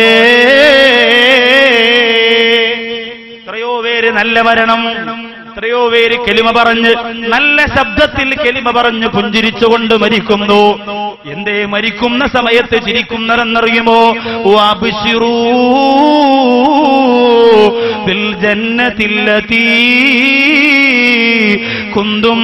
S1: എത്രയോ പേര് നല്ല മരണം, എത്രയോ പേര് കെലിമ പറഞ്ഞ് നല്ല ശബ്ദത്തിൽ കെലിമ പറഞ്ഞ് പുഞ്ചിരിച്ചുകൊണ്ട് മരിക്കുന്നു. എന്തേ മരിക്കുന്ന സമയത്ത് ചിരിക്കുന്നതെന്നറിയുമോ? വഅബ്ശിറൂ ബിൽ ജന്നത്തില്ലതീ കുന്തും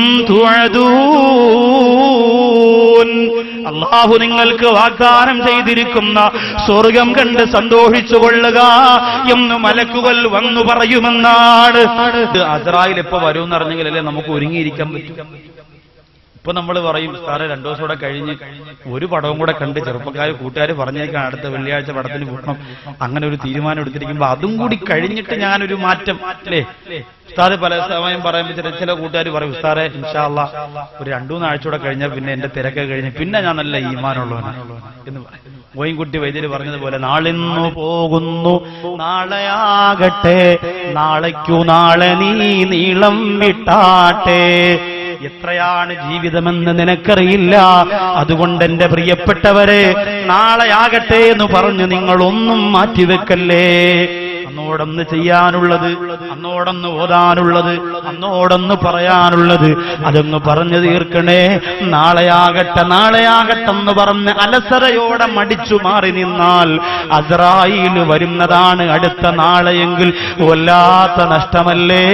S1: തുഅദൂൻ. അല്ലാഹു നിങ്ങൾക്ക് വാഗ്ദാനം ചെയ്തിരിക്കുന്ന സ്വർഗം കണ്ട് സന്തോഷിച്ചു കൊള്ളുക എന്ന് മലക്കുകൾ വന്നു പറയുമെന്നാണ്. അസ്രായിൽ എപ്പോ വരുമെന്ന് അറിഞ്ഞെങ്കിലല്ലേ നമുക്ക് ഒരുങ്ങിയിരിക്കാൻ പറ്റും. ഇപ്പൊ നമ്മൾ പറയും സാറേ രണ്ടു ദിവസം കൂടെ കഴിഞ്ഞ് ഒരു പടവും കൂടെ കണ്ട് ചെറുപ്പക്കാർ കൂട്ടുകാർ പറഞ്ഞേക്കാൻ അടുത്ത വെള്ളിയാഴ്ച പടത്തിന് പോകണം, അങ്ങനെ ഒരു തീരുമാനം എടുത്തിരിക്കുമ്പോ അതും കൂടി കഴിഞ്ഞിട്ട് ഞാനൊരു മാറ്റം അല്ലേ. ഉസ്താദ് പല സമയം പറയുമ്പോൾ ചില ചില കൂട്ടുകാർ പറയും ഉസ്താദെ ഇൻഷാ അല്ലാഹ് ഒരു രണ്ടു മൂന്നാഴ്ച കൂടെ കഴിഞ്ഞാൽ പിന്നെ എന്റെ തിരക്കൊക്കെ കഴിഞ്ഞ് പിന്നെ ഞാൻ നല്ല ഈമാനുള്ളവനാണ് എന്ന് പറയും. മോയിൻകുട്ടി വൈദ്യര് പറഞ്ഞതുപോലെ നാളിന്നു പോകുന്നു നാളെയാകട്ടെ, നാളേക്കു നാളെ നീ നീളം വിട്ടാട്ടെ. എത്രയാണ് ജീവിതമെന്ന് നിനക്കറിയില്ല. അതുകൊണ്ട് എന്റെ പ്രിയപ്പെട്ടവരെ നാളെയാകട്ടെ എന്ന് പറഞ്ഞു നിങ്ങളൊന്നും മാറ്റിവെക്കല്ലേ. അന്നോടൊന്ന് ചെയ്യാനുള്ളത്, അന്നോടൊന്ന് ഓതാനുള്ളത്, അന്നോടൊന്ന് പറയാനുള്ളത് അതൊന്ന് പറഞ്ഞു തീർക്കണേ. നാളെയാകട്ടെ നാളെയാകട്ടെന്ന് പറഞ്ഞ് അലസരയോടെ മടിച്ചു മാറി നിന്നാൽ അസ്രായീൽ വരുന്നതാണ് അടുത്ത നാളെയെങ്കിൽ വല്ലാത്ത നഷ്ടമല്ലേ.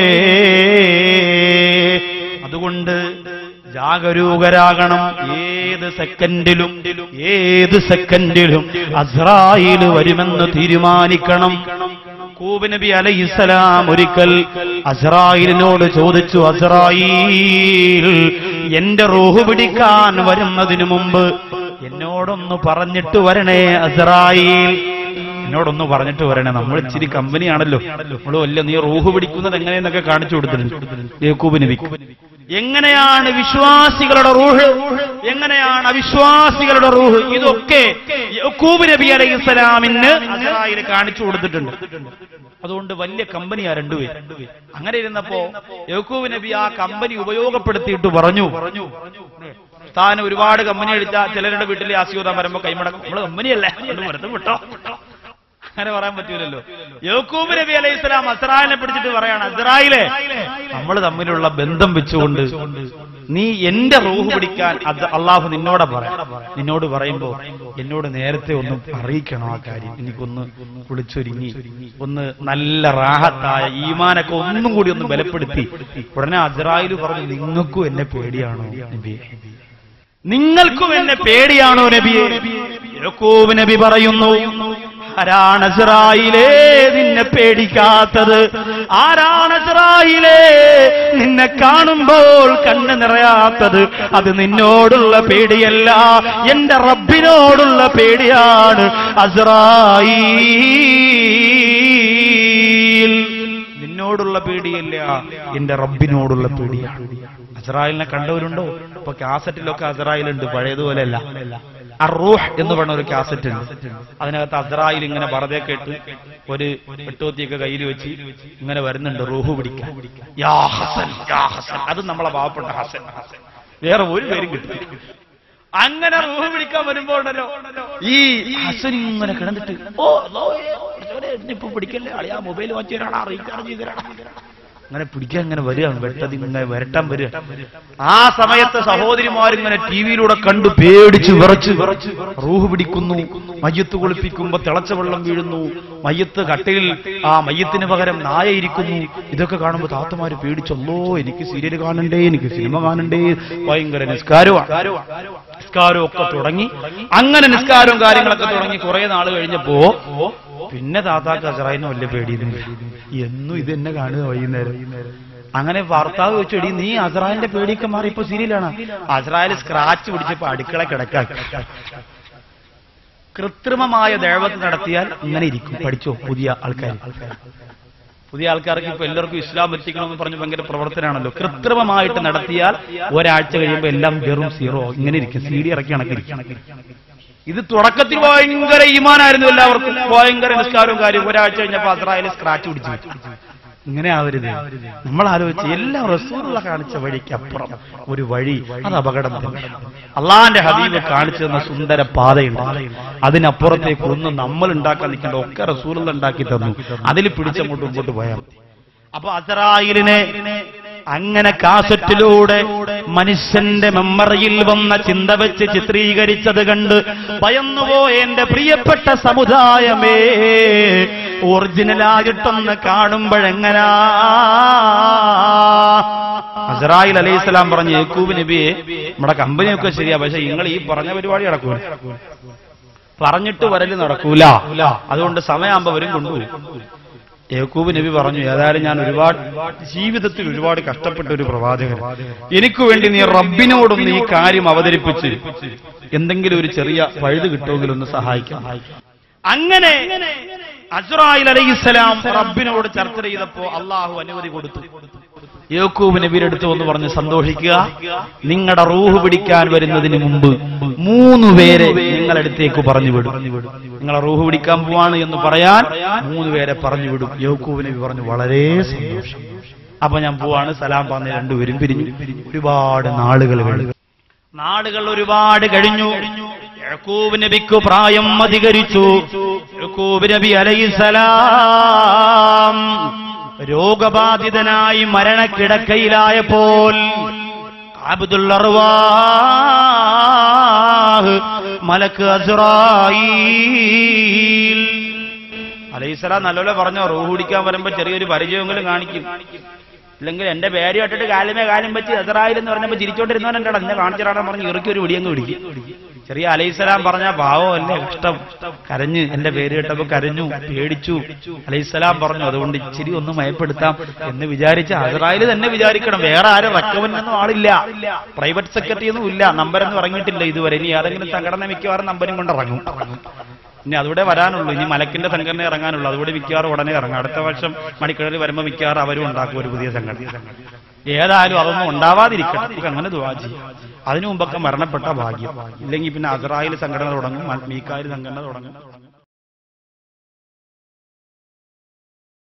S1: അതുകൊണ്ട് ജാഗരൂകരാകണം. ഏത് സെക്കൻഡിലും ഏത് സെക്കൻഡിലും അസ്രായീൽ വരുമെന്ന് തീരുമാനിക്കണം. യാക്കൂബ് നബി അലൈഹിസ്സലാം ഒരിക്കൽ അസ്രായീലിനോട് ചോദിച്ചു, അസ്രായീൽ എന്റെ റൂഹ് പിടിക്കാൻ വരുന്നതിനു മുമ്പ് എന്നോടൊന്ന് പറഞ്ഞിട്ട് വരണേ അസ്റായീൽ, എന്നോടൊന്ന് പറഞ്ഞിട്ട് വരണേ. നമ്മൾ ഇച്ചിരി കമ്പനിയാണല്ലോ, നമ്മൾ വല്ല നീ റൂഹ് പിടിക്കുന്നത് എങ്ങനെയെന്നൊക്കെ കാണിച്ചു കൊടുത്തിട്ടുണ്ട് യാക്കൂബ് നബിക്ക്. എങ്ങനെയാണ് വിശ്വാസികളുടെ റൂഹ്, എങ്ങനെയാണ് അവിശ്വാസികളുടെ റൂഹ്, ഇതൊക്കെ യാക്കൂബ് നബി അലൈഹിസ്സലാമിന് അസ്റായീൽ കാണിച്ചു കൊടുത്തിട്ടുണ്ട്. അതുകൊണ്ട് വലിയ കമ്പനിയാ രണ്ടുപേർ. അങ്ങനെ ഇരുന്നപ്പോ യാക്കൂബ് നബി ആ കമ്പനി ഉപയോഗപ്പെടുത്തിയിട്ട് പറഞ്ഞു, താൻ ഒരുപാട് കമ്പനി അടിച്ച ചിലരുടെ വീട്ടിലെ ആസ്യൂതാൻ വരുമ്പോ കൈമടക്കും, നമ്മള് കമ്പനിയല്ലേ വെറുതെ വിട്ടോ, അങ്ങനെ പറയാൻ പറ്റൂലല്ലോ. യാക്കൂബ് നബി അലൈഹി സ്വലാം അസ്റായിലിനെ പിടിച്ചിട്ട് പറയാണ്, അസ്റായിലേ, നമ്മൾ തമ്മിലുള്ള ബന്ധം വെച്ചുകൊണ്ട് നീ എന്റെ റൂഹ് പിടിക്കാൻ അത് അള്ളാഹു നിന്നോട് പറയാം. നിന്നോട് പറയുമ്പോ എന്നോട് നേരത്തെ ഒന്ന് അറിയിക്കണം ആ കാര്യം. എനിക്കൊന്ന് കുളിച്ചൊരുങ്ങി ഒന്ന് നല്ല റാഹത്തായ ഈമാനൊക്കെ ഒന്നും കൂടി ഒന്ന് ബലപ്പെടുത്തി. ഉടനെ അസ്റായിൽ പറഞ്ഞു, നിങ്ങൾക്കും എന്നെ പേടിയാണോ നബിയെ? നിങ്ങൾക്കും എന്നെ പേടിയാണോ നബിയെ? യാക്കൂബ് നബി പറയുന്നു, ആരാണ് അസ്റായിലേ നിന്നെ പേടിക്കാത്തത്? ആരാണ് അസ്റായിലേ നിന്നെ കാണുമ്പോൾ കണ്ണ് നിറയാത്തത്? അത് നിന്നോടുള്ള പേടിയല്ല, എന്റെ റബ്ബിനോടുള്ള പേടിയാണ് അസ്റായീൽ. നിന്നോടുള്ള പേടിയല്ല, എന്റെ റബ്ബിനോടുള്ള പേടിയാണ്. അസ്റായിലിനെ കണ്ടവരുണ്ടോ? ഇപ്പൊ കാസറ്റിലൊക്കെ അസ്റായിലുണ്ട്, പഴയതുപോലെയല്ല. അർ-റൂഹ് എന്ന് പറഞ്ഞ ഒരു കാസറ്റ് ഉണ്ട്, അതിനകത്ത് അസ്റായിൽ ഇങ്ങനെ വെറുതെ കേട്ട് ഒരു വെട്ടോത്തിയൊക്കെ കയ്യിൽ വെച്ച് ഇങ്ങനെ വരുന്നുണ്ട് റൂഹ് പിടിക്കാൻ. യാ ഹസൻ യാ ഹസൻ, അത് നമ്മളെ പാവപ്പെട്ട ഹസൻ, വേറെ ഒരു പേരും കിട്ടും. അങ്ങനെ റൂഹ് പിടിക്കാൻ വരുമ്പോണ്ടല്ലോ ഈ ഹസൻ ഇങ്ങനെ കിടന്നിട്ട്, ഓ ഇപ്പൊ പിടിക്കല്ലേ അളിയാ, മൊബൈൽ വാങ്ങിച്ചു തരാടാ, റീചാർജ് ചെയ്ത് തരാടാ, അങ്ങനെ പിടിക്കാൻ ഇങ്ങനെ വരികയാണ്, വെട്ടതി ഇങ്ങനെ വരട്ടാൻ വരിക. ആ സമയത്ത് സഹോദരിമാരിങ്ങനെ ടി വിയിലൂടെ കണ്ടു പേടിച്ച് വിറച്ച് വിറച്ച് റൂഹ് പിടിക്കുന്നു. മയ്യത്ത് കുളിപ്പിക്കുമ്പോ തിളച്ച വെള്ളം വീഴുന്നു, മയ്യത്ത് കട്ടയിൽ ആ മയ്യത്തിന് പകരം നായ ഇരിക്കുന്നു. ഇതൊക്കെ കാണുമ്പോ താത്തമാര് പേടിച്ചല്ലോ, എനിക്ക് സീരിയൽ കാണണ്ടേ, എനിക്ക് സിനിമ കാണണ്ടേ, ഭയങ്കര നിസ്കാരവും നിസ്കാരവും ഒക്കെ തുടങ്ങി. അങ്ങനെ നിസ്കാരവും കാര്യങ്ങളൊക്കെ തുടങ്ങി കുറെ നാൾ കഴിഞ്ഞപ്പോ പിന്നെ താത്താക്ക് അസ്റായിലിനെ വലിയ പേടിയുന്നില്ല, എന്നും ഇത് തന്നെ കാണുക വൈകുന്നേരം. അങ്ങനെ ഭർത്താവ് ചോദിച്ചു, എടി നീ അസ്റായിലിന്റെ പേടിയൊക്കെ മാറി ഇപ്പൊ സീരിയലാണ്. അസ്റായിൽ സ്ക്രാച്ച് പിടിച്ചപ്പോ അടുക്കള കിടക്കാൻ. കൃത്രിമമായ ദഅവത്ത് നടത്തിയാൽ ഇങ്ങനെ ഇരിക്കും. പഠിച്ചോ പുതിയ ആൾക്കാർ, പുതിയ ആൾക്കാർക്ക് ഇപ്പൊ എല്ലാവർക്കും ഇസ്ലാം എത്തിക്കണമെന്ന് പറഞ്ഞ് ഭയങ്കര പ്രവർത്തനമാണല്ലോ. കൃത്രിമമായിട്ട് നടത്തിയാൽ ഒരാഴ്ച കഴിയുമ്പോൾ എല്ലാം വെറും സീറോ ഇങ്ങനെ ഇരിക്കും, സി ഡി ഇറക്കി കണക്കിരിക്കും. ഇത് തുടക്കത്തിൽ ഭയങ്കര ഈമാനായിരുന്നു എല്ലാവർക്കും, ഭയങ്കര നിസ്കാരവും കാര്യം. ഒരാഴ്ച കഴിഞ്ഞപ്പോ അസ്റായിൽ സ്ക്രാച്ച് പിടിച്ചു. ഇങ്ങനെ ആവരുത്. നമ്മൾ ആലോചിച്ച് എല്ലാം റസൂലുള്ള കാണിച്ച വഴിക്കപ്പുറം ഒരു വഴി, അത് അപകടം തന്നെ. അള്ളാന്റെ ഹബീബ് കാണിച്ചു തന്ന സുന്ദര പാതയുണ്ട്, അതിനപ്പുറത്തേക്ക് ഒന്നും നമ്മൾ ഉണ്ടാക്കാൻ നിൽക്കേണ്ട, ഒക്കെ റസൂലുള്ള ഉണ്ടാക്കി തന്നു. അതിൽ പിടിച്ചങ്ങോട്ട് മുമ്പോട്ട് പോയാൽ. അപ്പൊ അസ്റായിലിനെ അങ്ങനെ കാസറ്റിലൂടെ മനുഷ്യന്റെ മെമ്മറിയിൽ വന്ന ചിന്ത വെച്ച് ചിത്രീകരിച്ചത് കണ്ട് ഭയന്നുപോയ എന്റെ പ്രിയപ്പെട്ട സമുദായമേ, ഒറിജിനലായിട്ടൊന്ന് കാണുമ്പോഴെങ്ങനാ? അസ്റായിൽ അലൈഹിസ്സലാം പറഞ്ഞു, യാക്കൂബ് നബിയെ, നമ്മുടെ കമ്പനിയൊക്കെ ശരിയാ, പക്ഷെ നിങ്ങൾ ഈ പറഞ്ഞ പരിപാടി നടക്കൂല, പറഞ്ഞിട്ട് വരല് നടക്കൂല, അതുകൊണ്ട് സമയമാകുമ്പോ വരും കൊണ്ടുപോയി. യാക്കൂബ് നബി പറഞ്ഞു, ഏതായാലും ഞാൻ ഒരുപാട് ജീവിതത്തിൽ ഒരുപാട് കഷ്ടപ്പെട്ട ഒരു പ്രവാചകൻ, എനിക്ക് വേണ്ടി നീ റബ്ബിനോടൊന്ന് ഈ കാര്യം അവതരിപ്പിച്ച് എന്തെങ്കിലും ഒരു ചെറിയ പഴുത് കിട്ടുമെങ്കിലൊന്ന് സഹായിക്കാം. അങ്ങനെ അസ്റായിൽ അലൈഹിസ്സലാം റബ്ബിനോട് ചർച്ച ചെയ്തപ്പോ അള്ളാഹു അനുമതി കൊടുത്തു. യാക്കൂബ് നബിയുടെ അടുത്ത് വന്ന് പറഞ്ഞു, സന്തോഷിക്കുക, നിങ്ങളുടെ റൂഹ് പിടിക്കാൻ വരുന്നതിന് മുമ്പ് മൂന്ന് പേരെ നിങ്ങളടുത്തേക്ക് പറഞ്ഞു വിടും. നിങ്ങളെ റൂഹ് പിടിക്കാൻ പോവാണ് എന്ന് പറയാൻ മൂന്ന് പേരെ പറഞ്ഞു വിടും. യാക്കൂബ് നബി പറഞ്ഞു, വളരെ സന്തോഷം, അപ്പൊ ഞാൻ പോവാണ്. സലാം പറഞ്ഞ് രണ്ടുപേരും പിരിഞ്ഞു. ഒരുപാട് നാളുകൾ കഴിഞ്ഞു നാളുകൾ ഒരുപാട് കഴിഞ്ഞു യാക്കൂബ് നബിക്ക് പ്രായം അധികരിച്ചു. യാക്കൂബ് നബി അലൈഹിസ്സലാം രോഗബാധിതനായി മരണക്കിടക്കയിലായപ്പോൾ അബ്ദുൽ അർവാഹ് മലക്ക് അസ്റായീൽ അലൈഹിസ്സലാം നല്ലപോലെ പറഞ്ഞോ, റൂഹ് പിടിക്കാൻ വരുമ്പോ ചെറിയൊരു പരിചയമെങ്കിലും കാണിക്കും, ഇല്ലെങ്കിൽ എന്റെ പേര് കേട്ടിട്ട് കാലുമേ കാലും വെച്ച് അസ്റായീൽ എന്ന് പറഞ്ഞപ്പോ ചിരിച്ചോണ്ടിരുന്നവൻ എന്റെ എന്നെ കാണിച്ചിടാൻ പറഞ്ഞ് ഇറക്കി ഒരു വിടിയങ്ങ് പിടിക്കും. ചെറിയ അലൈഹിസ്സലാം പറഞ്ഞ പാവമല്ലേ, ഇഷ്ടം, കരഞ്ഞ്, എന്റെ പേര് കേട്ടപ്പോ കരഞ്ഞു, പേടിച്ചു. അലൈഹിസ്സലാം പറഞ്ഞു അതുകൊണ്ട് ഇച്ചിരി ഒന്ന് മയപ്പെടുത്താം എന്ന് വിചാരിച്ച അസ്രായേൽ തന്നെ വിചാരിക്കണം. വേറെ ആരും റെക്കമെൻഡൊന്നും ആളില്ല, പ്രൈവറ്റ് സെക്രട്ടറി ഒന്നും ഇല്ല, നമ്പരൊന്നും ഇറങ്ങിയിട്ടില്ല ഇതുവരെ. ഇനി ഏതെങ്കിലും സംഘടന മിക്കവാറും നമ്പരും കൊണ്ട് ഇറങ്ങും. ഇനി അതുകൂടെ വരാനുള്ളൂ, ഇനി മലക്കിന്റെ സംഘടന ഇറങ്ങാനുള്ളൂ. അതുകൂടി മിക്കവാറും ഉടനെ ഇറങ്ങും. അടുത്ത വർഷം മണിക്കടലിൽ വരുമ്പോൾ മിക്കവാറും അവരും ഉണ്ടാക്കും ഒരു പുതിയ സംഘടന. ഏതായാലും അതൊന്നും ഉണ്ടാവാതിരിക്കട്ടെ, നമുക്ക് അങ്ങനെ ദുആ ചെയ്യും. അതിനു മുമ്പൊക്കെ മരണപ്പെട്ട ഭാഗ്യം. ഇല്ലെങ്കിൽ പിന്നെ അസ്രായേൽ സംഘടന തുടങ്ങും, മീകായിൽ സംഘടന തുടങ്ങും.